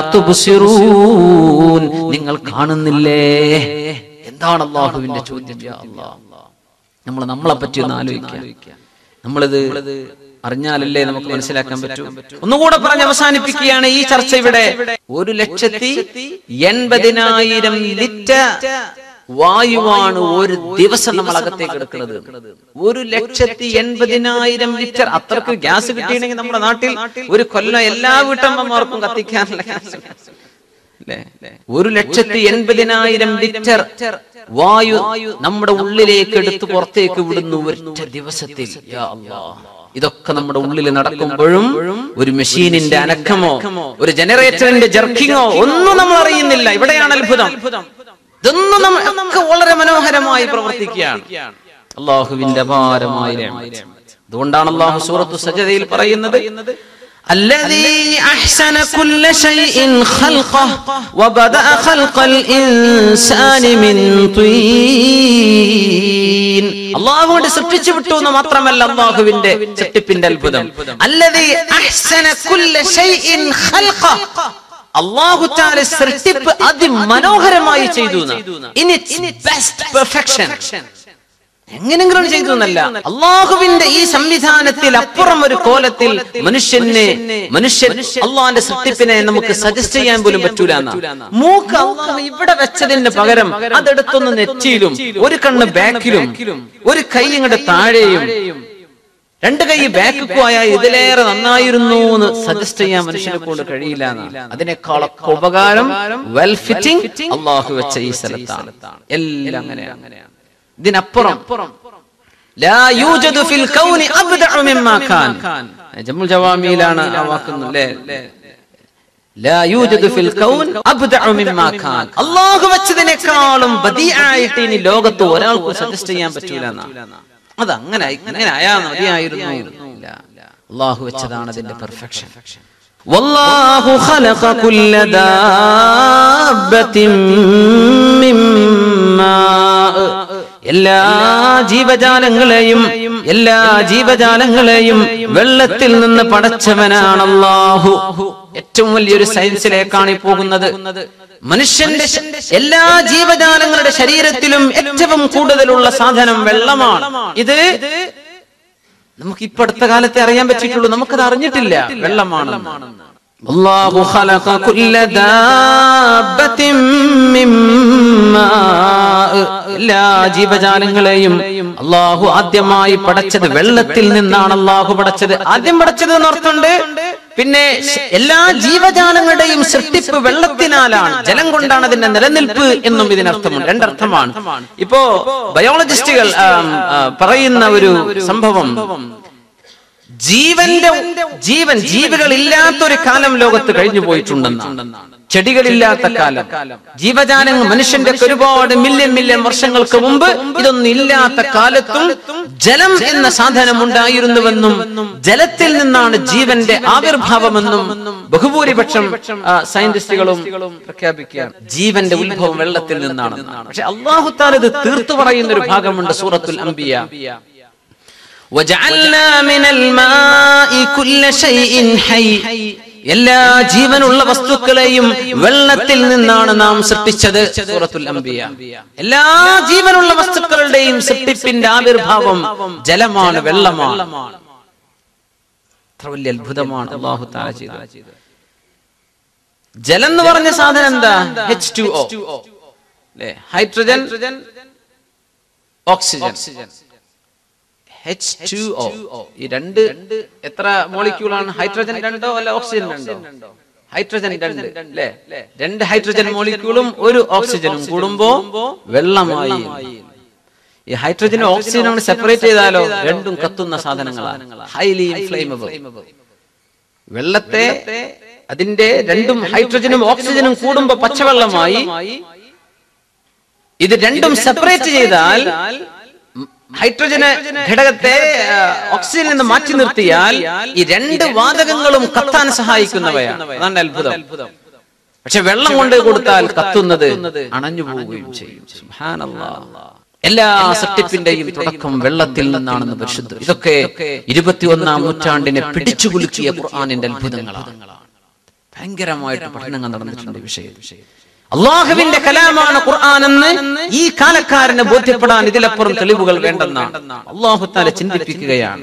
S1: തുബ്സിറൂൻ, നിങ്ങൾ കാണുന്നില്ലേ? എന്താണ് അല്ലാഹുവിന്റെ ചോദ്യം? യാ അല്ലാഹ്, നമ്മൾ നമ്മളെ പറ്റി ഒന്ന് ആലോചിക്കുക. നമ്മളിത് അറിഞ്ഞാലല്ലേ നമുക്ക് മനസ്സിലാക്കാൻ പറ്റൂ. ഒന്നുകൂടെ പറഞ്ഞ് അവസാനിപ്പിക്കുകയാണ് ഈ ചർച്ച ഇവിടെ. ഒരു ലക്ഷത്തി എൺപതിനായിരം ലിറ്റർ വായുവാണ് ഒരു ദിവസം നമ്മൾ അകത്തേക്ക് എടുക്കുന്നത്. ഒരു ലക്ഷത്തി എൺപതിനായിരം ലിറ്റർ. അത്രക്ക് ഗ്യാസ് കിട്ടിയിട്ടുണ്ടെങ്കിൽ നമ്മുടെ നാട്ടിൽ ഒരു കൊല്ലം എല്ലാ വീട്ടമ്മമാർക്കും കത്തിക്കാനുള്ള ഗ്യാസ് അല്ലേ? ഒരു ലക്ഷത്തി എൺപതിനായിരം ലിറ്റർ വായു നമ്മുടെ ഉള്ളിലേക്ക് എടുത്ത് പുറത്തേക്ക് വിടുന്നു ഒറ്റ ദിവസത്തിൽ. യാ അല്ലാഹ്, ഇതൊക്കെ നമ്മുടെ ഉള്ളിൽ നടക്കുമ്പോഴും ഒരു മെഷീനിന്റെ അനക്കമോ ഒരു ജനറേറ്ററിന്റെ ജർക്കിങ്ങോ ഒന്നും നമ്മൾ അറിയുന്നില്ല. ഇവിടെയാണ് അത്ഭുതം. ഇതൊന്നും നമുക്ക് വളരെ മനോഹരമായി പ്രവർത്തിക്കുകയാണ്. അല്ലാഹുവിന്റെ അപാരമായ നിഅമത്ത്. അതുകൊണ്ടാണ് അല്ലാഹു സൂറത്തു സജ്ദയിൽ പറയുന്നത് الذي أحسن كل شيء خلقه وبدأ خلق الإنسان من طين. അല്ലാഹുവിന്റെ സൃഷ്ടിച്ചു വിട്ടു എന്ന് മാത്രമല്ല അല്ലാഹുവിന്റെ സൃഷ്ടിപ്പിന്റെ അത്ഭുതം. الذي أحسن كل شيء خلقه. അല്ലാഹു തആല സൃഷ്ടിപ്പ് അതിമനോഹരമായി ചെയ്തു. In its best perfection. എങ്ങനെങ്കിലും ചെയ്തു എന്നല്ല, അള്ളാഹുവിന്റെ ഈ സംവിധാനത്തിൽ അപ്പുറം ഒരു കോലത്തിൽ മനുഷ്യനെ മനുഷ്യൻ അള്ളാഹിന്റെ സൃഷ്ടിപ്പിനെ നമുക്ക് സജസ്റ്റ് ചെയ്യാൻ പോലും പറ്റൂല. മൂക്ക് അള്ളാഹു ഇവിടെ വെച്ചതിന് പകരം അതെടുത്തൊന്ന് നെറ്റിയിലും ഒരു കണ്ണ് ബാക്കിലും ഒരു കൈ ഇങ്ങോട്ട് താഴെയും രണ്ട് കൈ ബാക്ക് പോയാൽ ഇതിലേറെ നന്നായിരുന്നു എന്ന് സജസ്റ്റ് ചെയ്യാൻ മനുഷ്യനെ കൊണ്ട് കഴിയില്ല. അതിനേക്കാളൊക്കെ ഉപകാരം വെൽ ഫിറ്റിംഗ് അള്ളാഹു വെച്ച ഈ സ്ഥലത്താണ്. എല്ലാം അങ്ങനെയാണ്. ഇതിനപ്പുറം ലാ യൂജദു ഫിൽ കൗനി അബ്ദഉ മിമ്മാ കാൻ. ജമുൽ ജവാമിയിലാണ് ആ വാക്കുന്നില്ലേ, ലാ യൂജദു ഫിൽ കൗൻ അബ്ദഉ മിമ്മാ കാൻ. അല്ലാഹു വെച്ചതിനേക്കാളും ബദീആയിട്ട് ഇനി ലോകത്ത് ഒരാൾക്കും സജസ്റ്റ് ചെയ്യാൻ പറ്റൂല. അത് അങ്ങനെ അങ്ങനെ ആയാ മതിയായിരുന്നു. അല്ലാഹു വെച്ചതാണ് അതിന്റെ പെർഫെക്ഷൻ. വല്ലാഹു ഖലഖ കുല്ല ദാബത്തിൻ മിമ്മാ. എല്ലാ ജീവജാലങ്ങളെയും എല്ലാ ജീവജാലങ്ങളെയും വെള്ളത്തിൽ നിന്ന് പടച്ചവനാണ് അല്ലാഹു. ഏറ്റവും വലിയൊരു സയൻസിലേക്കാണ് ഈ പോകുന്നത്. മനുഷ്യന്റെ എല്ലാ ജീവജാലങ്ങളുടെ ശരീരത്തിലും ഏറ്റവും കൂടുതലുള്ള സാധനം വെള്ളമാണ്. ഇത് നമുക്ക് ഇപ്പൊ അടുത്ത കാലത്തെ അറിയാൻ പറ്റിയിട്ടുള്ളൂ, നമുക്കത് അറിഞ്ഞിട്ടില്ല വെള്ളമാണ്. അല്ലാഹു ഖലഖ കുല്ല ദാബത്തിൻ മിമ്മാ. എല്ലാ ജീവജാലങ്ങളെയും അല്ലാഹു ആദ്യമായി പടച്ചത് വെള്ളത്തിൽ നിന്നാണ്. അല്ലാഹു പടച്ചത് ആദ്യം പടച്ചത് എന്നർത്ഥമുണ്ട്. പിന്നെ എല്ലാ ജീവജാലങ്ങളുടെയും സൃഷ്ടിപ്പ് വെള്ളത്തിനാലാണ്, ജലം കൊണ്ടാണ് അതിന്റെ നിലനിൽപ്പ് എന്നും ഇതിനർത്ഥമുണ്ട്. രണ്ടർത്ഥമാണ്. ഇപ്പോ ബയോളജിസ്റ്റുകൾ പറയുന്ന ഒരു സംഭവം, ജീവന്റെ ജീവൻ ജീവികൾ ഇല്ലാത്തൊരു കാലം ലോകത്ത് കഴിഞ്ഞു പോയിട്ടുണ്ടെന്നാണ്. ചെടികളില്ലാത്ത കാലം, ജീവജാലങ്ങൾ മനുഷ്യന്റെ ഒരുപാട് മില്യൺ മില്യൺ വർഷങ്ങൾക്ക് മുമ്പ് ഇതൊന്നും ഇല്ലാത്ത കാലത്തും ജലം എന്ന സാധനം ഉണ്ടായിരുന്നുവെന്നും ജലത്തിൽ നിന്നാണ് ജീവന്റെ ആവിർഭാവമെന്നും ബഹുഭൂരിപക്ഷം സയന്റിസ്റ്റുകളും പ്രഖ്യാപിക്കുകയാണ്. ജീവന്റെ ഉത്ഭവം വെള്ളത്തിൽ നിന്നാണ്. പക്ഷെ അല്ലാഹു തആല ഇത് തീർത്തു പറയുന്ന ഒരു ഭാഗമുണ്ട് സൂറത്തുൽ അംബിയ. وجعلنا من الماء كل شيء حي. എല്ലാ ജീവനുള്ള വസ്തുക്കളെയും വെള്ളത്തിൽ നിന്നാണ് നാം സൃഷ്ടിച്ചത്. സൂറത്തുൽ അംബിയ. എല്ലാ ജീവനുള്ള വസ്തുക്കളുടെയും സൃഷ്ടിപ്പിന്റെ ആവിർഭാവം ജലമാണ്, വെള്ളമാണ്. അത്ര വലിയ അത്ഭുതമാണ് അല്ലാഹു തആല ചെയ്തത്. ജലം എന്ന് പറഞ്ഞ സാധനം എന്താ? എച്ച് ടു ഒ അല്ലേ? Hydrogen, oxygen. H two O ഈ രണ്ട് എത്ര മോളിക്യൂളാണ്? ഹൈഡ്രജൻ രണ്ടോ അല്ല ഓക്സിജൻ രണ്ടോ? ഹൈഡ്രജൻ രണ്ട് അല്ലേ? രണ്ട് ഹൈഡ്രജൻ മോളിക്യൂളും ഒരു ഓക്സിജനും കൂടുമ്പോ വെള്ളമായി. ഈ ഹൈഡ്രജനും ഓക്സിജനും സെപ്പറേറ്റ് ചെയ്താലോ രണ്ടും കത്തുന്ന സാധനങ്ങളാണ്, ഹൈലി ഇൻഫ്ലേമബിൾ. വെള്ളത്തെ അതിന്റെ രണ്ടും ഹൈഡ്രജനും ഓക്സിജനും കൂടുമ്പോ പച്ചവെള്ളമായി. ഇത് രണ്ടും സെപ്പറേറ്റ് ചെയ്താൽ ഹൈഡ്രജന് ഘടകത്തെ ഓക്സിജനിൽ നിന്ന് മാറ്റി നിർത്തിയാൽ ഈ രണ്ട് വാതകങ്ങളും കത്താൻ സഹായിക്കുന്നവയാണ്. അതാണ് അത്ഭുതം. പക്ഷെ വെള്ളം കൊണ്ട് കൊടുത്താൽ കത്തുന്നത് അണഞ്ഞു പോവുകയും ചെയ്യും. സുബ്ഹാനല്ലാഹ്. എല്ലാ സൃഷ്ടിപ്പിന്റെയും തുടക്കം വെള്ളത്തിൽ നിന്നാണെന്ന് പരിശുദ്ധ. ഇതൊക്കെ ഇരുപത്തിയൊന്നാം നൂറ്റാണ്ടിനെ പിടിച്ചുകുലുക്കിയ ഖുർആനിന്റെ അത്ഭുതങ്ങളാണ്. ഭയങ്കരമായിട്ട് പഠനങ്ങൾ നടന്നിട്ടുണ്ട് വിഷയം. അല്ലാഹുവിന്റെ കലാമാണ് ഖുർആൻ എന്ന് ഈ കാലക്കാരന് ബോധ്യപ്പെടാൻ ഇതിലപ്പുറം തെളിവുകൾ വേണ്ടെന്നാണ് അല്ലാഹു തആല ചിന്തിപ്പിക്കുകയാണ്.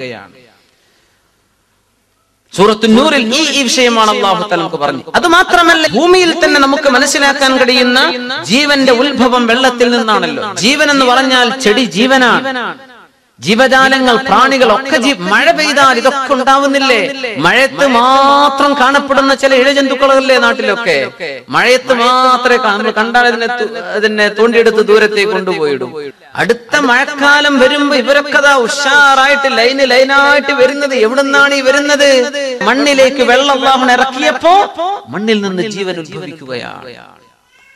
S1: സൂറത്തുൻ നൂറിൽ ഈ ഈ വിഷയമാണ് അല്ലാഹു തആല നമുക്ക് പറഞ്ഞു. അത് മാത്രമല്ല, ഭൂമിയിൽ തന്നെ നമുക്ക് മനസ്സിലാക്കാൻ കഴിയുന്ന ജീവന്റെ ഉത്ഭവം വെള്ളത്തിൽ നിന്നാണല്ലോ. ജീവൻ എന്ന് പറഞ്ഞാൽ ചെടി ജീവനാണ്. ജീവജാലങ്ങൾ, പ്രാണികൾ ഒക്കെ മഴ പെയ്താൽ ഇതൊക്കെ ഉണ്ടാവുന്നില്ലേ? മഴയത്ത് മാത്രം കാണപ്പെടുന്ന ചില ഇഴജന്തുക്കളല്ലേ നാട്ടിലൊക്കെ? മഴയത്ത് മാത്രമേ നമ്മൾ കണ്ടാൽ അതിനെ അതിനെ തോണ്ടിയെടുത്ത് ദൂരത്തേക്ക് കൊണ്ടുപോയിടും. അടുത്ത മഴക്കാലം വരുമ്പോ ഇവരൊക്കെ അതാ ഉഷാറായിട്ട് ലൈന് ലൈനായിട്ട് വരുന്നത്. എവിടുന്നാണ് ഈ വരുന്നത്? മണ്ണിലേക്ക് വെള്ളം അല്ലാഹു ഇറക്കിയപ്പോ മണ്ണിൽ നിന്ന് ജീവൻ ഉത്ഭവിക്കുകയാണ്.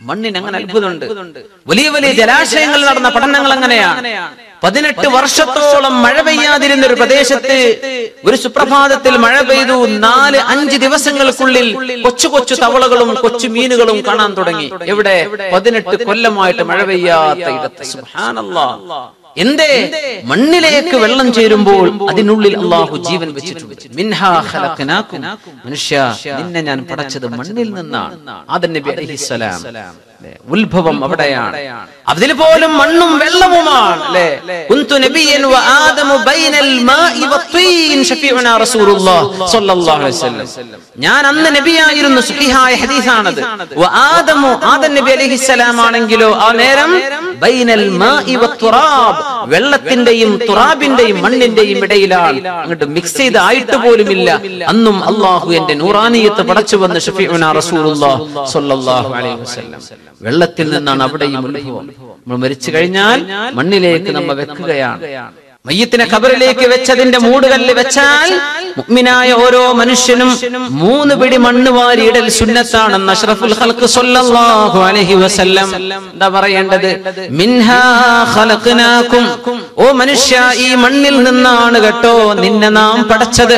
S1: മണ്ണിന് അങ്ങനെ അത്ഭുതമുണ്ട്. വലിയ വലിയ ജലാശയങ്ങൾ നടന്ന പഠനങ്ങൾ അങ്ങനെയാണ്. പതിനെട്ട് വർഷത്തോളം മഴ പെയ്യാതിരുന്ന ഒരു പ്രദേശത്ത് ഒരു സുപ്രഭാതത്തിൽ മഴ പെയ്തു. നാല് അഞ്ച് ദിവസങ്ങൾക്കുള്ളിൽ കൊച്ചു കൊച്ചു തവളകളും കൊച്ചു മീനുകളും കാണാൻ തുടങ്ങി. എവിടെ? പതിനെട്ട് കൊല്ലമായിട്ട് മഴ പെയ്യാത്ത ഇടത്ത്. സുബ്ഹാനല്ലാഹ്. എന്തേ? മണ്ണിലേക്ക് വെള്ളം ചേരുമ്പോൾ അതിനുള്ളിൽ അല്ലാഹു ജീവൻ വെച്ചിട്ടുണ്ട്. മിൻഹാ ഖലഖനാകും, മനുഷ്യ നിന്നെ ഞാൻ പടച്ചത് മണ്ണിൽ നിന്നാണ്. ആദം നബി അലൈഹിസ്സലാം ഉത്ഭവം അവിടെയാണ്. അതിൽ പോലും മണ്ണും വെള്ളവുമാണ് അല്ലേ? കുന്തു നബിയൻ വ ആദമു ബൈനൽ മാഇ വത്തീൻ ശഫീഉനാ റസൂലുള്ളാഹി സ്വല്ലല്ലാഹു അലൈഹി വസല്ലം. ഞാൻ അന്ന് നബിയായിരുന്നു. സ്വഹീഹായ ഹദീസാണത്. വ ആദമു, ആദം നബി അലൈഹിസ്സലാം ആണെങ്കിലോ ആ നേരം ബൈനൽ മാഇ വത്തുറാബ്, വെള്ളത്തിന്റെയും തുറാബിന്റെയും മണ്ണിന്റെയും ഇടയിലാണ്. അങ്ങോട്ട് മിക്സ് ചെയ്ത് ആയിട്ട് പോലുമില്ല. അന്നും അല്ലാഹു എന്റെ നൂറാനിയത്ത് പടച്ചു വന്ന് ശഫീഉനാ റസൂലുള്ളാഹി സ്വല്ലല്ലാഹു അലൈഹി വസല്ലം. വെള്ളത്തിൽ നിന്നാണ് അവിടെയും ഉത്ഭവം. നമ്മൾ മരിച്ചു കഴിഞ്ഞാൽ മണ്ണിലേക്ക് നമ്മ വെക്കുകയാണ്. മയ്യത്തിനെ ഖബറിലേക്ക് വെച്ചതിന്റെ മൂടുകല്ല് വെച്ചാൽ മുഅ്മിനായ ഓരോ മനുഷ്യനും മൂന്ന് പിടി മണ്ണ് വാരിയിടൽ സുന്നത്താണെന്ന് അഷ്റഫുൽ ഖൽഖ് സ്വല്ലല്ലാഹു അലൈഹി വസല്ലം. എന്താ പറയേണ്ടത്? മിൻഹാ ഖലഖനാകും, ഓ മനുഷ്യ ഈ മണ്ണിൽ നിന്നാണ് കേട്ടോ നിന്നെ നാം പടച്ചത്.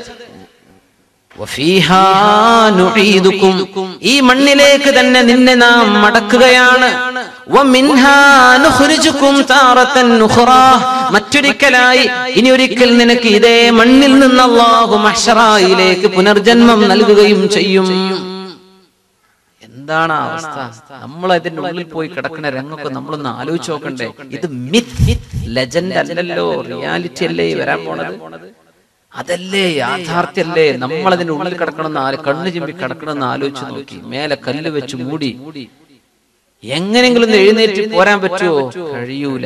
S1: വഫീഹാ നുഈദുകും, ഈ മണ്ണിലേക്ക് തന്നെ നിന്നെ നാം മടക്കുകയാണ്. വമിൻഹാ നുഖ്രിജുകും താറതൻ ഉഖ്റാ, മറ്റൊരിക്കലായി ഇനി ഒരിക്കൽ നിനക്ക് ഇതേ മണ്ണിൽ നിന്ന് അല്ലാഹു മഹ്ശറയിലേക്ക് പുനർജന്മം നൽകുകയും ചെയ്യും. എന്താണ് അവസ്ഥ? നമ്മൾ അതിന്റെ ഉള്ളിൽ പോയി കിടക്കുന്ന രംഗമൊക്കെ നമ്മളൊന്ന് ആലോചിച്ച് നോക്കണ്ടേ? ഇത് മിത്ത്, ലെജൻഡ് അല്ലല്ലോ, റിയാലിറ്റി അല്ലേ വരാൻ പോണത്? അതല്ലേ യാഥാർത്ഥ്യല്ലേ? നമ്മൾ അതിന്റെ ഉള്ളിൽ കിടക്കണമെന്ന് കണ്ണു ചിമ്പി കിടക്കണമെന്ന് ആലോചിച്ച് നോക്കി. മേലെ കല്ല് വെച്ച് മൂടി എങ്ങനെങ്കിലും എഴുന്നേറ്റ് പോരാൻ പറ്റുമോ? കഴിയൂല.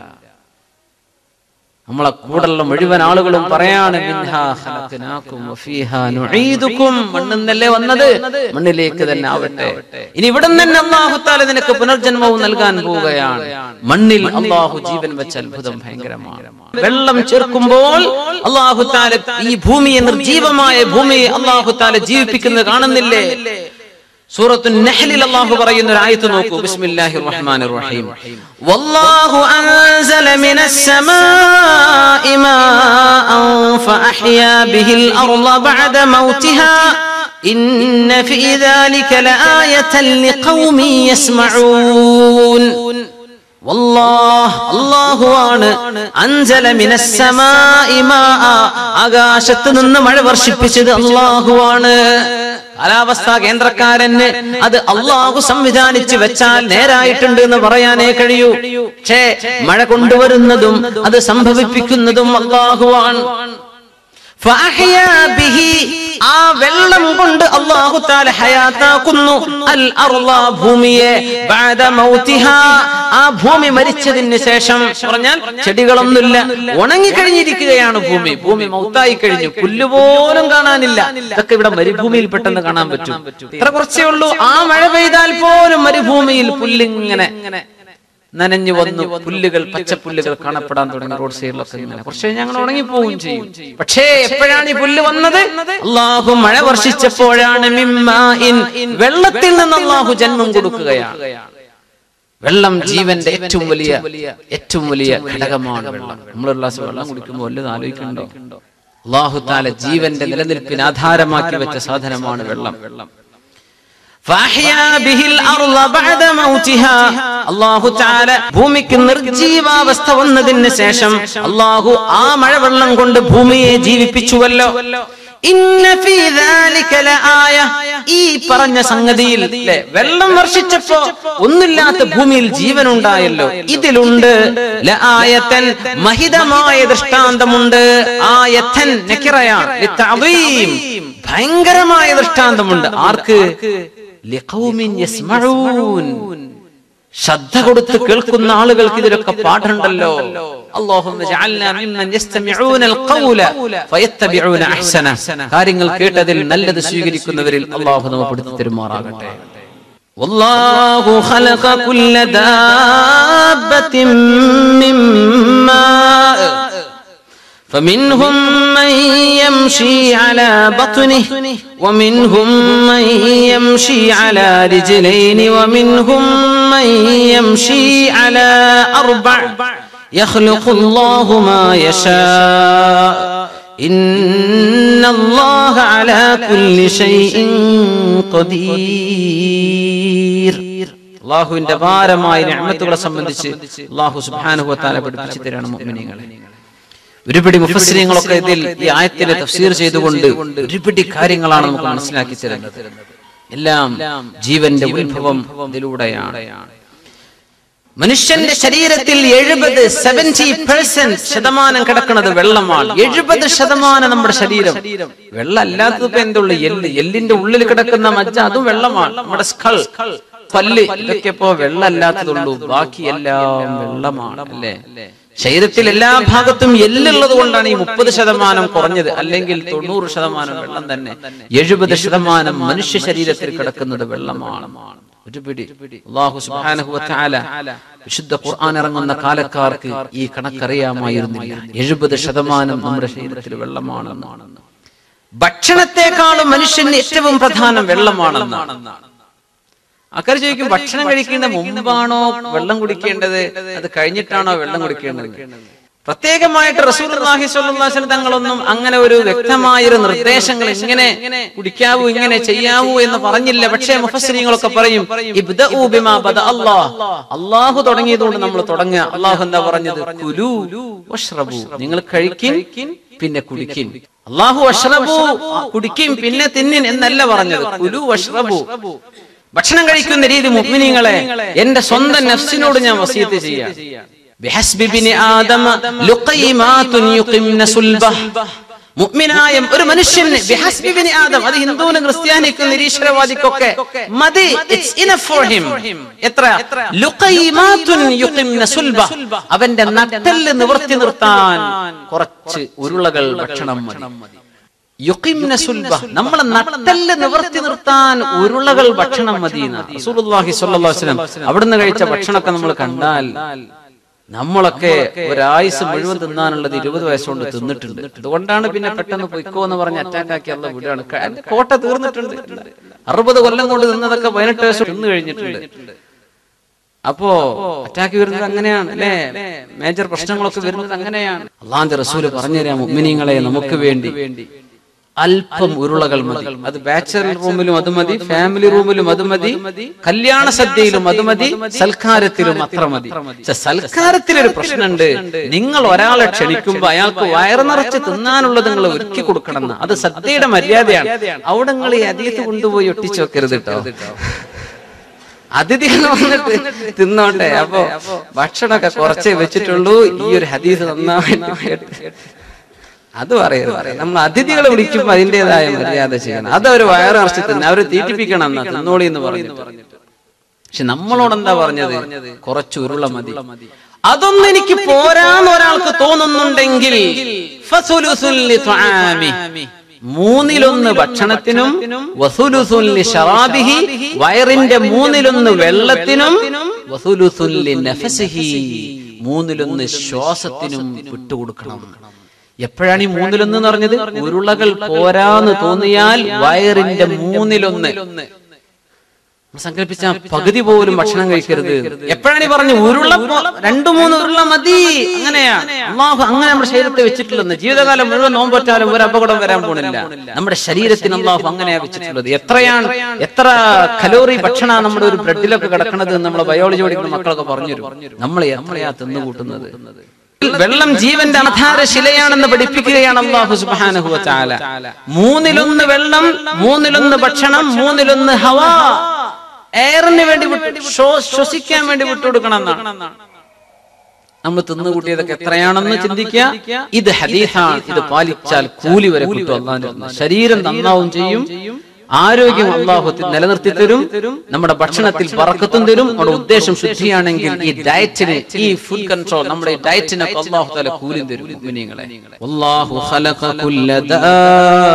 S1: നമ്മളെ കൂടെയുള്ള മുഴുവൻ ആളുകളും പറയാണ് മിൻഹാ ഖലഖനാകും വഫീഹാ നുഈദുകും, മണ്ണിന്നല്ലേ വന്നത്, മണ്ണിലേക്ക് തന്നെ ആവട്ടെ. ഇനി ഇവിടെ തന്നെ അല്ലാഹു തആല നിനക്ക് പുനർജന്മവും നൽകാൻ പോവുകയാണ്. മണ്ണിൽ അല്ലാഹു ജീവൻ വെച്ച അത്ഭുതം ഭയങ്കരമാണ്. വെള്ളം ചേർക്കുമ്പോൾ അല്ലാഹു തആല ഈ ഭൂമിയെ, നിർജീവമായ ഭൂമിയെ അല്ലാഹു തആല ജീവിപ്പിക്കുന്നത് കാണുന്നില്ലേ? സൂറത്തുൻ നഹ്ലിൽ അല്ലാഹു പറയുന്ന ഒരു ആയത്ത് നോക്കൂ. ബിസ്മില്ലാഹിർ റഹ്മാനിർ റഹീം. വല്ലാഹു അൻസല മിനസ് സമാഇ മാഅൻ ഫഅഹ്യാ ബിഹിൽ അർള ബഅദ മൗതിഹാ ഇന്ന ഫീ ദാലിക ലആയതൻ ലിഖൗമി യസ്മഊൻ. വല്ലാഹ്, അല്ലാഹുവാണ്, അൻസല മിനസ് സമാഇ മാഅ, ആകാശത്ത് നിന്ന് മഴ വർഷിപ്പിച്ചത് അല്ലാഹുവാണ്. കാലാവസ്ഥാ കേന്ദ്രക്കാരന് അത് അല്ലാഹു സംവിധാനിച്ച് വെച്ചാൽ നേരായിട്ടുണ്ട് എന്ന് പറയാനേ കഴിയൂ. പക്ഷേ മഴ കൊണ്ടുവരുന്നതും അത് സംഭവിപ്പിക്കുന്നതും അല്ലാഹുവാണ്. ഫഅഹ്യാ ബിഹി, ആ വെള്ളം കൊണ്ട് അല്ലാഹു തആല ഹയാത്താക്കുന്നു അൽ അർള, ഭൂമിയെ, ബഅദ മൗതിഹാ, ആ ഭൂമി മരിച്ചതിന് ശേഷം. പറഞ്ഞാൽ ചെടികളൊന്നുമില്ല, ഉണങ്ങി കഴിഞ്ഞിരിക്കുകയാണ് ഭൂമി. ഭൂമി മൗത്തായി കഴിഞ്ഞു, പുല്ലുപോലും കാണാനില്ല. ഇതൊക്കെ ഇവിടെ മരുഭൂമിയിൽ പെട്ടെന്ന് കാണാൻ പറ്റും. ഇത്ര കുറച്ചേ ഉള്ളൂ. ആ മഴ പെയ്താൽ പോലും മരുഭൂമിയിൽ പുല്ലിങ്ങനെ നനഞ്ഞു വന്നു, പുല്ലുകൾ, പച്ചപ്പുല്ലുകൾ കാണപ്പെടാൻ തുടങ്ങി റോഡ് സൈഡിലൊക്കെ. ഇങ്ങനെ കുറച്ച് ഞങ്ങൾ ഉണങ്ങിപ്പോവുകയും ചെയ്യും. പക്ഷേ എപ്പോഴാണ് ഈ പുല്ല് വന്നത്? അല്ലാഹു മഴ വർഷിച്ചപ്പോഴാണ്. മിമ്മാഇൻ, വെള്ളത്തിൽ നിന്ന് അല്ലാഹു ജന്മം കൊടുക്കുകയാണ്. വെള്ളം ജീവന്റെ ഏറ്റവും വലിയ ഏറ്റവും വലിയ ഘടകമാണ് വെള്ളം. നമ്മൾ ഒരു ഗ്ലാസ് വെള്ളം കുടിക്കുമ്പോൾ വല്ലതും ആലോചിക്കണ്ടോ? അല്ലാഹു തആല ജീവന്റെ നിലനിൽപ്പിന് ആധാരമാക്കി വെച്ച സാധനമാണ് വെള്ളം. അല്ലാഹു തആല ഭൂമിക്ക് നിർജീവാവസ്ഥ വന്നതിന് ശേഷം അല്ലാഹു ആ മഴവെള്ളം കൊണ്ട് ഭൂമിയെ ജീവിപ്പിച്ചുവല്ലോ. ഇന്ന ഫീ ദാലിക ലആയ, ഈ പറഞ്ഞ സംഗതിയിൽ വെള്ളം വർഷിച്ചപ്പോ ഒന്നില്ലാത്ത ഭൂമിയിൽ ജീവൻ ഉണ്ടായല്ലോ, ഇതിലുണ്ട് ലആയതൻ, മഹിതമായ ദൃഷ്ടാന്തമുണ്ട്. ആയതൻ നകിറയാണ്, ലിതഅദീം, ഭയങ്കരമായ ദൃഷ്ടാന്തമുണ്ട്. ആർക്ക്? ലിഖൗമിൻ യസ്മഊൻ, ശ്രദ്ധ കൊടുത്ത് കേൾക്കുന്ന ആളുകൾക്ക് ഇതിലൊക്കെ പാഠമുണ്ടല്ലോ. അല്ലാഹുമ്മ ജഅൽനാ മിമ്മൻ യസ്തമിഊനൽ ഖൗല ഫയത്തബിഊന അഹ്സന, കാര്യങ്ങൾ കേട്ടതിൽ നല്ലത് സ്വീകരിക്കുന്നവരിൽ അല്ലാഹു നമ്മെ പെടുത്തി തരുമാറാകട്ടെ. വല്ലാഹു ഖലഖ കുല്ല ദാബത്തിൻ മിമ്മാ فمنهم من يمشي على بطنه ومنهم من يمشي على رجلين ومنهم من يمشي على أربع يخلق الله ما يشاء إن الله على كل شيء قدير. അല്ലാഹുവിന്റെ ഭാരമായ നിഅമത്തുകളെ സംബന്ധിച്ച് അല്ലാഹു സുബ്ഹാനഹു വ തആല പഠിപ്പിച്ചു തരാണ് മുഅ്മിനീങ്ങളെ. ഒരുപിടി മുഫസ്സിരീങ്ങളൊക്കെ ഇതിൽ ഈ ആയത്തിനെ തഫ്സീർ ചെയ്തുകൊണ്ട് ഒരുപിടി കാര്യങ്ങളാണ് നമുക്ക് മനസ്സിലാക്കി തരുന്നത്. എല്ലാം ജീവന്റെ ഉത്ഭവം ഇതിലൂടെയാണ്. മനുഷ്യന്റെ ശരീരത്തിൽ എഴുപത് സെവന്റി പെർസെന്റ് ശതമാനം കിടക്കുന്നത് വെള്ളമാണ്. എഴുപത് ശതമാനം നമ്മുടെ ശരീരം വെള്ളം അല്ലാത്തത് ഇപ്പൊ എന്തുള്ളു? എല്ല്, എല്ലിന്റെ ഉള്ളിൽ കിടക്കുന്ന മജ്ജ അതും വെള്ളമാണ്. നമ്മുടെ സ്കൾ, പല്ല്, ഇതൊക്കെ ഇപ്പോ വെള്ളം അല്ലാത്തതുള്ളൂ. ബാക്കി എല്ലാം വെള്ളമാണ് അല്ലേ? ശരീരത്തിൽ എല്ലാ ഭാഗത്തും എല്ലുള്ളത് കൊണ്ടാണ് ഈ മുപ്പത് ശതമാനം കുറഞ്ഞത്. അല്ലെങ്കിൽ തൊണ്ണൂറ് ശതമാനം വെള്ളം തന്നെ. എഴുപത് ശതമാനം മനുഷ്യ ശരീരത്തിൽ കിടക്കുന്നത് വെള്ളമാണ്. ഒരുപിടി അല്ലാഹു സുബ്ഹാനഹു വ തആല വിശുദ്ധ ഖുർആൻ ഇറങ്ങുന്ന കാലക്കാർക്ക് ഈ കണക്കറിയാമായിരുന്നില്ല. എഴുപത് ശതമാനം നമ്മുടെ ശരീരത്തിൽ വെള്ളമാണെന്നാണ്. ഭക്ഷണത്തെക്കാളും മനുഷ്യന് ഏറ്റവും പ്രധാനം വെള്ളമാണെന്നാണ്. ആൾക്കാർ ചോദിക്കും, ഭക്ഷണം കഴിക്കേണ്ട മുമ്പാണോ വെള്ളം കുടിക്കേണ്ടത്, അത് കഴിഞ്ഞിട്ടാണോ വെള്ളം കുടിക്കേണ്ടത്? പ്രത്യേകമായിട്ട് റസൂലുള്ളാഹി സ്വല്ലല്ലാഹു അലൈഹി വസല്ലം തങ്ങളൊന്നും അങ്ങനെ ഒരു വ്യക്തമായൊരു നിർദ്ദേശങ്ങൾ ഇങ്ങനെ കുടിക്കാവൂ, ഇങ്ങനെ ചെയ്യാവൂ എന്ന് പറഞ്ഞില്ല. പക്ഷേ മുഫസ്സിരീങ്ങളൊക്കെ പറയും, ഇബ്ദഉ ബിമാ ബദ അല്ലാഹ്, അല്ലാഹു തുടങ്ങിയതുകൊണ്ട് നമ്മൾ തുടങ്ങുക. അല്ലാഹു എന്താ പറഞ്ഞത്? കുലൂ വഷ്റബൂ, നിങ്ങൾ കഴിക്കിൻ പിന്നെ കുടിക്കിൻ. അല്ലാഹു വഷ്റബൂ, കുടിക്കിൻ പിന്നെ തിന്നിൻ എന്നല്ല പറഞ്ഞത്. കുലൂ വഷ്റബൂ, ഭക്ഷണം കഴിക്കുന്ന രീതി മുഅ്മിനീങ്ങളെ എന്റെ സ്വന്തം നഫ്സിനോട് ഞാൻ വസിയത്ത് ചെയ്യാം. ബിഹസ്ബി ബിനി ആദമ ലുഖൈമാതുൻ യുഖിംന സുൽബഹ, മുഅ്മിനായ ഒരു മനുഷ്യന് ബിഹസ്ബി ബിനി ആദം, അത് ഹിന്ദുവിനും ക്രിസ്ത്യാനിക്കും നിരീശ്വരവാദിക്കൊക്കെ മതി, ഇറ്റ്സ് ഇനഫ് ഫോർ ഹിം. എത്ര? ലുഖൈമാതുൻ യുഖിംന സുൽബഹ, അവന്റെ നട്ടെല്ല് നിവർത്തി നിർത്താൻ കുറച്ച് ഉരുളകൾ ഭക്ഷണം മതി. യുഖിംന സുൽബഹ, നമ്മളെ നട്ടെല്ല് നിവർത്തി നിർത്താൻ ഉരുളകൾ ഭക്ഷണം മതി. റസൂലുള്ളാഹി സ്വല്ലല്ലാഹു അലൈഹി വസല്ലം അവിടുന്ന് കഴിച്ച ഭക്ഷണമൊക്കെ നമ്മൾ കണ്ടാൽ നമ്മളൊക്കെ ഒരായുസ് മുഴുവൻ തിന്നാനുള്ളത് ഇരുപത് വയസ്സുകൊണ്ട് തിന്നിട്ടുണ്ട്. അതുകൊണ്ടാണ് പിന്നെ പെട്ടെന്ന് പൊയ്ക്കോ എന്ന് പറഞ്ഞ് അറ്റാക്ക് ആക്കി അള്ള വിടുകയാണ്. കോട്ട തീർന്നിട്ടുണ്ട്. അറുപത് കൊല്ലം കൊണ്ട് തിന്നതൊക്കെ പതിനെട്ട് വയസ്സ് തിന്നു കഴിഞ്ഞിട്ടുണ്ട്. അപ്പോ അറ്റാക്ക് വരുന്നത് അങ്ങനെയാണ് അല്ലെ? മേജർ പ്രശ്നങ്ങളൊക്കെ വരുന്നത് അങ്ങനെയാണ്. അള്ളാഹുവിന്റെ റസൂല് പറഞ്ഞുതരാം മുഅ്മിനീങ്ങളെ, നമുക്ക് വേണ്ടി അല്പം ഉരുളകൾ മതി. അത് ബാച്ചലർ റൂമിലും അത് മതി, ഫാമിലി റൂമിലും അത് മതി, കല്യാണ സദ്യയിലും അത് മതി, സൽക്കാരത്തിലും അത്ര മതി. സൽക്കാരത്തിലൊരു പ്രശ്നമുണ്ട്. നിങ്ങൾ ഒരാളെ ക്ഷണിക്കുമ്പോ അയാൾക്ക് വയറ് നിറച്ച് തിന്നാനുള്ളത് നിങ്ങൾ ഒരുക്കി കൊടുക്കണം. അത് സദ്യയുടെ മര്യാദയാണ്. അവിടെ നിങ്ങൾ ഈ ഹദീസ് കൊണ്ടുപോയി ഒട്ടിച്ചു വെക്കരുത് കേട്ടോ. അതിഥികൾ വന്നിട്ട് തിന്നോട്ടെ. അപ്പൊ ഭക്ഷണമൊക്കെ കുറച്ചേ വെച്ചിട്ടുള്ളൂ, ഈ ഒരു ഹദീസ് നന്നായിട്ട് അത് പറയരുത്. നമ്മൾ അതിഥികളെ വിളിക്കുമ്പോ അതിൻ്റെതായ മര്യാദ ചെയ്യണം. അത് അവർ വയറ് നിറച്ച് തിന്നെ, അവര് തീറ്റിപ്പിക്കണം എന്നാ തിന്നോളി എന്ന് പറഞ്ഞിട്ട്. പക്ഷെ നമ്മളോട് എന്താ പറഞ്ഞത്? കുറച്ച് ഉരുള മതി. അതൊന്നും എനിക്ക് പോരാന്ന് ഒരാൾക്ക് തോന്നുന്നുണ്ടെങ്കിൽ ഫസുലുസുൻ ലിത്ആമി, മൂന്നിലൊന്ന് ഭക്ഷണത്തിനും, വസുലുസുൻ ലിശറാബിഹി, വയറിന്റെ മൂന്നിലൊന്ന് വെള്ളത്തിനും, വസുലുസുൻ ലിനഫസിഹി, മൂന്നിലൊന്ന് ശ്വാസത്തിനും വിട്ടുകൊടുക്കണം. എപ്പോഴാണ് ഈ മൂന്നിലൊന്ന് എന്ന് പറഞ്ഞത്? ഉരുളകൾ പോരാന്ന് തോന്നിയാൽ വയറിന്റെ മൂന്നിലൊന്ന്, സങ്കല്പിച്ച പകുതി പോലും ഭക്ഷണം കഴിക്കരുത്. എപ്പോഴാണ് ഈ പറഞ്ഞു? ഉരുള രണ്ടു മൂന്ന് ഉരുള മതി. അങ്ങനെയാണ് അല്ലാഹു അങ്ങനെ നമ്മുടെ ശരീരത്തെ വെച്ചിട്ടുള്ളത്. ജീവിതകാലം മുഴുവൻ നോമ്പൊറ്റാലും ഒരു അപകടം വരാൻ പോണില്ല. നമ്മുടെ ശരീരത്തിന് അല്ലാഹു അങ്ങനെയാ വെച്ചിട്ടുള്ളത്. എത്രയാണ് എത്ര കലോറി ഭക്ഷണമാണ് നമ്മുടെ ഒരു ബ്രെഡിലൊക്കെ കിടക്കുന്നത് എന്ന് നമ്മളെ ബയോളജി പഠിക്കുന്ന മക്കളൊക്കെ പറഞ്ഞുതരും. നമ്മളെ എത്രയാ തിന്നുകൂട്ടുന്നത്. വെള്ളം ജീവന്റെ ആധാരശിലയാണെന്ന് പഠിപ്പിക്കുകയാണ് അല്ലാഹു സുബ്ഹാനഹു വ തആല. മൂന്നിലൊന്ന് വെള്ളം, മൂന്നിലൊന്ന് ഭക്ഷണം, മൂന്നിലൊന്ന് ഹവാ, എയറിന് വേണ്ടി ശ്വസിക്കാൻ വേണ്ടി വിട്ടുകൊടുക്കണം എന്നാണ്. നമ്മൾ തിന്നുകൂട്ടിയതൊക്കെ എത്രയാണെന്ന് ചിന്തിക്കുക. ഇത് ഹദീസാണ്. ഇത് പാലിച്ചാൽ കൂലി വരെ കിട്ടും. അല്ലാഹുവിന്റെ ശരീരം നന്നാവും ചെയ്യും, ആരോഗ്യം അല്ലാഹു നിലനിർത്തി തരും, നമ്മുടെ ഭക്ഷണത്തിൽ ബറക്കത്തും തരും. നമ്മുടെ ഉദ്ദേശം ശുദ്ധിയാണെങ്കിൽ ഈ ഡയറ്റിന്, ഈ ഫുഡ് കൺട്രോൾ, നമ്മുടെ ഈ ഡയറ്റിന് അല്ലാഹു തആല കൂലി തരും. മുഅ്മിനീങ്ങളെ, വല്ലാഹു ഖലഖ കുല്ല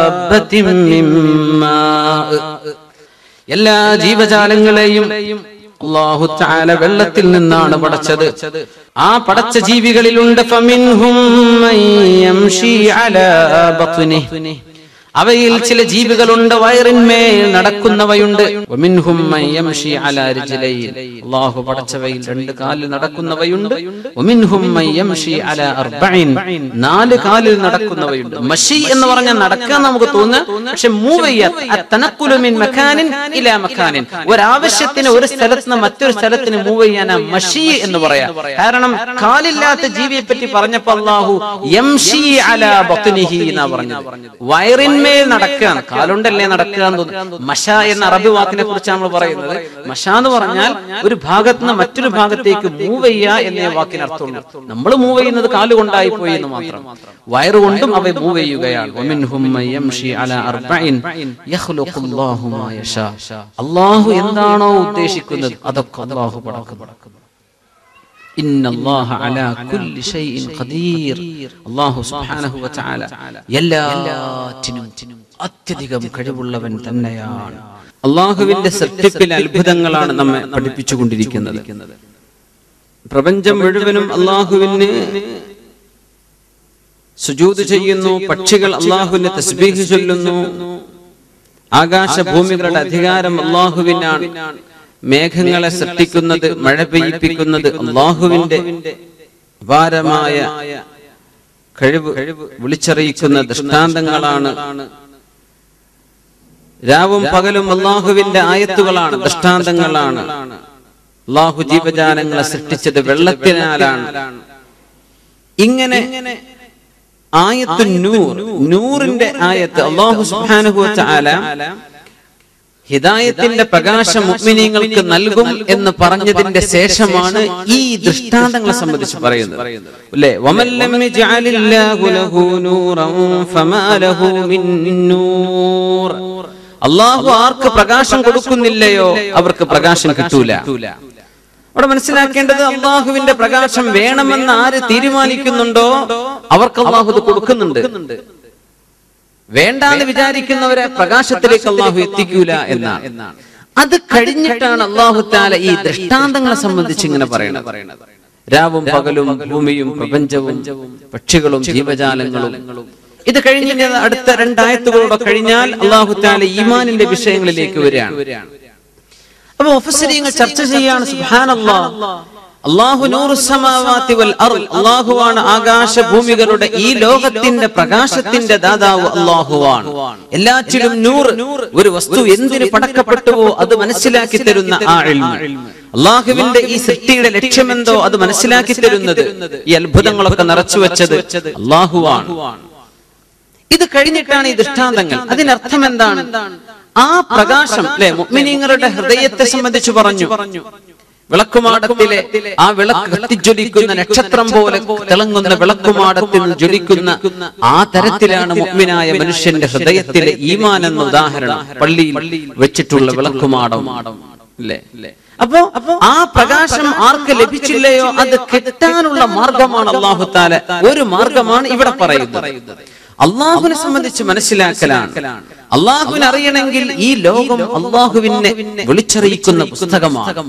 S1: ദാബത്തിൻ മിമ്മാ, എല്ലാ ജീവജാലങ്ങളെയും അല്ലാഹു തആല വെള്ളത്തിൽ നിന്നാണ് പടച്ചത്. ആ പടച്ച ജീവികളിലുണ്ട് ഫമിൻഹും മൻ യംശി അലാ ബത്നിഹി, അവയിൽ ചില ജീവികളുണ്ട് വയറിന്മേൽ നടക്കുന്നവയുണ്ട്. വമിൻഹും മൻ യംശി അലാ റിജ്ലൈൻ, അല്ലാഹു പടച്ചവയിൽ രണ്ട് കാലിൽ നടക്കുന്നവയുണ്ട്. വമിൻഹും മൻ യംശി അലാ അർബഇൻ, നാല് കാലിൽ നടക്കുന്നവയുണ്ട്. മശി എന്ന് പറഞ്ഞാൽ നടക്കാൻ നമുക്ക് തോന്നുക, പക്ഷെ മൂവ് ചെയ്യാൻ അത്തനഖുലു മിൻ മകാനിൻ ഇലാ മകാനിൻ, ഒരു ആവശ്യത്തിന് ഒരു സ്ഥലത്ത് നിന്ന് മറ്റൊരു സ്ഥലത്തിന് മൂവ് ചെയ്യാനാ മശി എന്ന് പറയാം. കാരണം കാലില്ലാത്ത ജീവിയെ പറ്റി പറഞ്ഞപ്പോൾ അല്ലാഹു യംശി അലാ ബത്നിഹി എന്നാ പറഞ്ഞത്. വയറിൻ മേൽ നടക്കാൻ, കാലുണ്ടല്ലേ നടക്കുക എന്ന് തോന്നുന്നു. മഷ എന്ന അറബി വാക്കിനെ കുറിച്ച് നമ്മൾ പറയുന്നത്. മഷ എന്ന് പറഞ്ഞാൽ ഒരു ഭാഗത്ത് നിന്ന് മറ്റൊരു ഭാഗത്തേക്ക് മൂവ് ചെയ്യുക എന്നേ വാക്കിന് അർത്ഥമുള്ളൂ. നമ്മൾ മൂവ് ചെയ്യുന്നത് കാലുകൊണ്ടായി പോയി എന്ന് മാത്രം. വയറുകൊണ്ടും അവ മൂവ് ചെയ്യുകയാണ്. അല്ലാഹു എന്താണോ ഉദ്ദേശിക്കുന്നത് അതൊക്കെ അല്ലാഹു പടക്കും. ഇന്നല്ലാഹ അലാ കുല്ലി ഷൈഇൻ ഖദീർ, അല്ലാഹു സുബ്ഹാനഹു വ തആല എല്ലാറ്റിനും അത്യധികം കഴിവുള്ളവൻ തന്നെയാണ്. അല്ലാഹുവിന്റെ സൃഷ്ടിപ്പിലെ അത്ഭുതങ്ങളാണ് നമ്മെ പഠിപ്പിച്ചുകൊണ്ടിരിക്കുന്നത്. പ്രപഞ്ചം മുഴുവനും അല്ലാഹുവിന് സുജൂദ് ചെയ്യുന്നു. പക്ഷികൾ അല്ലാഹുവിനെ തസ്ബീഹ് ചൊല്ലുന്നു. ആകാശഭൂമികളുടെ അധികാരം അല്ലാഹുവിനാണ്. മേഘങ്ങളെ സൃഷ്ടിക്കുന്നത്, മഴ പെയ്യിപ്പിക്കുന്നത് അല്ലാഹുവിന്റെ അപാരമായ കഴിവ് വിളിച്ചറിയിക്കുന്ന ദൃഷ്ടാന്തങ്ങളാണ്. രാവും പകലും അല്ലാഹുവിന്റെ ആയത്തുകളാണ്, ദൃഷ്ടാന്തങ്ങളാണ്. അല്ലാഹു ജീവജാലങ്ങളെ സൃഷ്ടിച്ചത് വെള്ളത്തിനാലാണ്. ഇങ്ങനെ ആയത്തു നൂർ, നൂറിന്റെ ആയത്ത് അല്ലാഹു സുബ്ഹാനഹു വ തആല ഹിദായത്തിന്റെ പ്രകാശം മുഅ്മിനീങ്ങൾക്ക് നൽകും എന്ന് പറഞ്ഞതിന്റെ ശേഷമാണ് ഈ ദൃഷ്ടാന്തങ്ങളെ സംബന്ധിച്ച് പറയുന്നത്. അല്ലേ, വമല്ലം യജഅലില്ലാഹു ലഹു നൂറൻ ഫമാ ലഹു മിൻ നൂർ, അല്ലാഹു ആർക്ക് പ്രകാശം കൊടുക്കുന്നില്ലയോ അവർക്ക് പ്രകാശം കിട്ടൂല. അവിടെ മനസ്സിലാക്കേണ്ടത് അല്ലാഹുവിന്റെ പ്രകാശം വേണമെന്ന് ആര് തീരുമാനിക്കുന്നുണ്ടോ അവർക്ക് അല്ലാഹു ഇത് കൊടുക്കുന്നുണ്ട്. വേണ്ടാന്ന് വിചാരിക്കുന്നവരെ പ്രകാശത്തിലേക്ക് അല്ലാഹു എത്തിക്കൂല എന്നാണ്. അത് കഴിഞ്ഞിട്ടാണ് അല്ലാഹു തആല ഈ ദൃഷ്ടാന്തങ്ങളെ സംബന്ധിച്ച് ഇങ്ങനെ പറയുന്നത്. രാവും പകലും ഭൂമിയും പ്രപഞ്ചവും പക്ഷികളും ജീവജാലങ്ങളും. ഇത് കഴിഞ്ഞ അടുത്ത രണ്ടായത്തുകളോടെ കഴിഞ്ഞാൽ അല്ലാഹു തആല ഈമാനിന്റെ വിഷയങ്ങളിലേക്ക് വരികയാണ്. അപ്പോൾ മുഫസ്സിരീങ്ങൾ ചർച്ച ചെയ്യാണ്, സുബ്ഹാനല്ലാഹ്, അല്ലാഹു നൂറുസ് സമാവാതി വൽ അർദ്, അല്ലാഹുവാണ് ആകാശ ഭൂമികളുടെ ഈ ലോകത്തിന്റെ പ്രകാശത്തിന്റെ ദാതാവ് അല്ലാഹുവാണ്. എല്ലാറ്റിലും നൂർ, ഒരു വസ്തു എന്തിനു പടക്കപ്പെട്ടുവോ അത് മനസ്സിലാക്കി തരുന്ന ആ ഇൽമ്, അല്ലാഹുവിന്റെ ഈ സൃഷ്ടിയുടെ ലക്ഷ്യമെന്തോ അത് മനസ്സിലാക്കി തരുന്നത്, ഈ അത്ഭുതങ്ങളൊക്കെ നിറച്ചു വെച്ചത് അല്ലാഹുവാണ്. ഇത് കഴിഞ്ഞിട്ടാണ് ഈ ദൃഷ്ടാന്തങ്ങൾ. അതിനർത്ഥം എന്താണ്? ആ പ്രകാശം അല്ലെ മുഅ്മിനീങ്ങളുടെ ഹൃദയത്തെ സംബന്ധിച്ച് പറഞ്ഞു. വിളക്കുമാടത്തിലെ ആ വിളക്ക് കത്തിജ്വലിക്കുന്ന നക്ഷത്രം പോലെ തിളങ്ങുന്ന വിളക്കുമാടത്തിൽ ജ്വലിക്കുന്ന ആ തരത്തിലാണ് മുഅ്മിനായ മനുഷ്യന്റെ ഹൃദയത്തിലെ ഈമാൻ എന്ന ഉദാഹരണം പള്ളിയിൽ വെച്ചിട്ടുള്ള വിളക്കുമാടം അല്ലേ. അപ്പോ ആ പ്രകാശം ആർക്ക് ലഭിച്ചില്ലയോ അത് കിട്ടാനുള്ള മാർഗമാണ് അല്ലാഹു തആല. ഒരു മാർഗമാണ് ഇവിടെ പറയുന്നത്. അള്ളാഹുവിനെ സംബന്ധിച്ച് മനസ്സിലാക്കലാണ്. അള്ളാഹുവിനെ അറിയണമെങ്കിൽ ഈ ലോകം അള്ളാഹുവിനെ വിളിച്ചറിയിക്കുന്ന പുസ്തകമാണ്.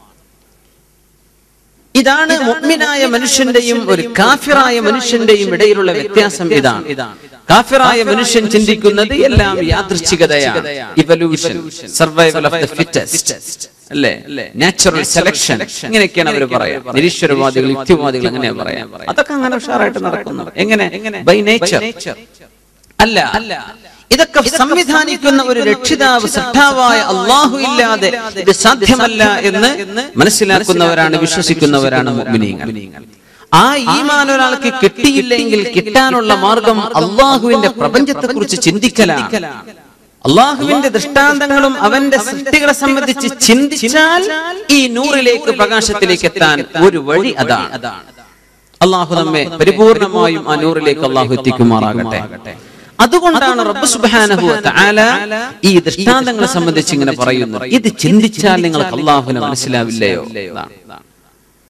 S1: ഇതാണ് മുഅ്മിനായ മനുഷ്യന്റെയും ഒരു കാഫിറായ മനുഷ്യന്റെയും ഇടയിലുള്ള വ്യത്യാസം. ഇതാണ് കാഫിറായ മനുഷ്യൻ ചിന്തിക്കുന്നത് എല്ലാം യാദൃച്ഛികതയാണ്, evolution, survival of the fittest അല്ലേ, നാച്ചുറൽ സെലക്ഷൻ, ഇങ്ങനെയൊക്കെയാണ് അവർ പറയാം. നിരീശ്വരവാദികൾ, യുക്തിവാദികൾ അങ്ങനെ പറയാം. അതൊക്കെ അങ്ങനെ ഉഷാറായിട്ട് നടക്കുന്നു. എങ്ങനെ? ബൈ നേച്ചർ അല്ല. ഇതൊക്കെ സംവിധാനിക്കുന്ന ഒരു രക്ഷിതാവ്, സൃഷ്ടാവായ അല്ലാഹു ഇല്ലാതെ ഇത് സാധ്യമല്ല എന്ന് മനസ്സിലാക്കുന്നവരാണ്, വിശ്വസിക്കുന്നവരാണ് മുഅ്മിനീങ്ങൾ. ആ ഈമാൻ ഒരാൾക്ക് കിട്ടിയില്ലെങ്കിൽ കിട്ടാനുള്ള മാർഗം അല്ലാഹുവിന്റെ പ്രപഞ്ചത്തെ കുറിച്ച് ചിന്തിക്കലാണ്. അല്ലാഹുവിന്റെ ദൃഷ്ടാന്തങ്ങളും അവന്റെ സൃഷ്ടികളെ സംബന്ധിച്ച് ചിന്തിച്ചാൽ ഈ നൂറിലേക്ക്, പ്രകാശത്തിലേക്ക് എത്താൻ ഒരു വഴി അതാണ്. അല്ലാഹു നമ്മെ പരിപൂർണമായും ആ നൂറിലേക്ക് അല്ലാഹു എത്തിക്കുമാറാകട്ടെ. അതുകൊണ്ടാണ് റബ്ബ് സുബ്ഹാനഹു വ തആല ഈ ദൃഷ്ടാന്തങ്ങളെ സംബന്ധിച്ച് ഇങ്ങനെ പറയുന്നത്. ഇത് ചിന്തിച്ചാൽ നിങ്ങൾക്ക് അല്ലാഹുവിനെ മനസ്സിലാവില്ലയോ?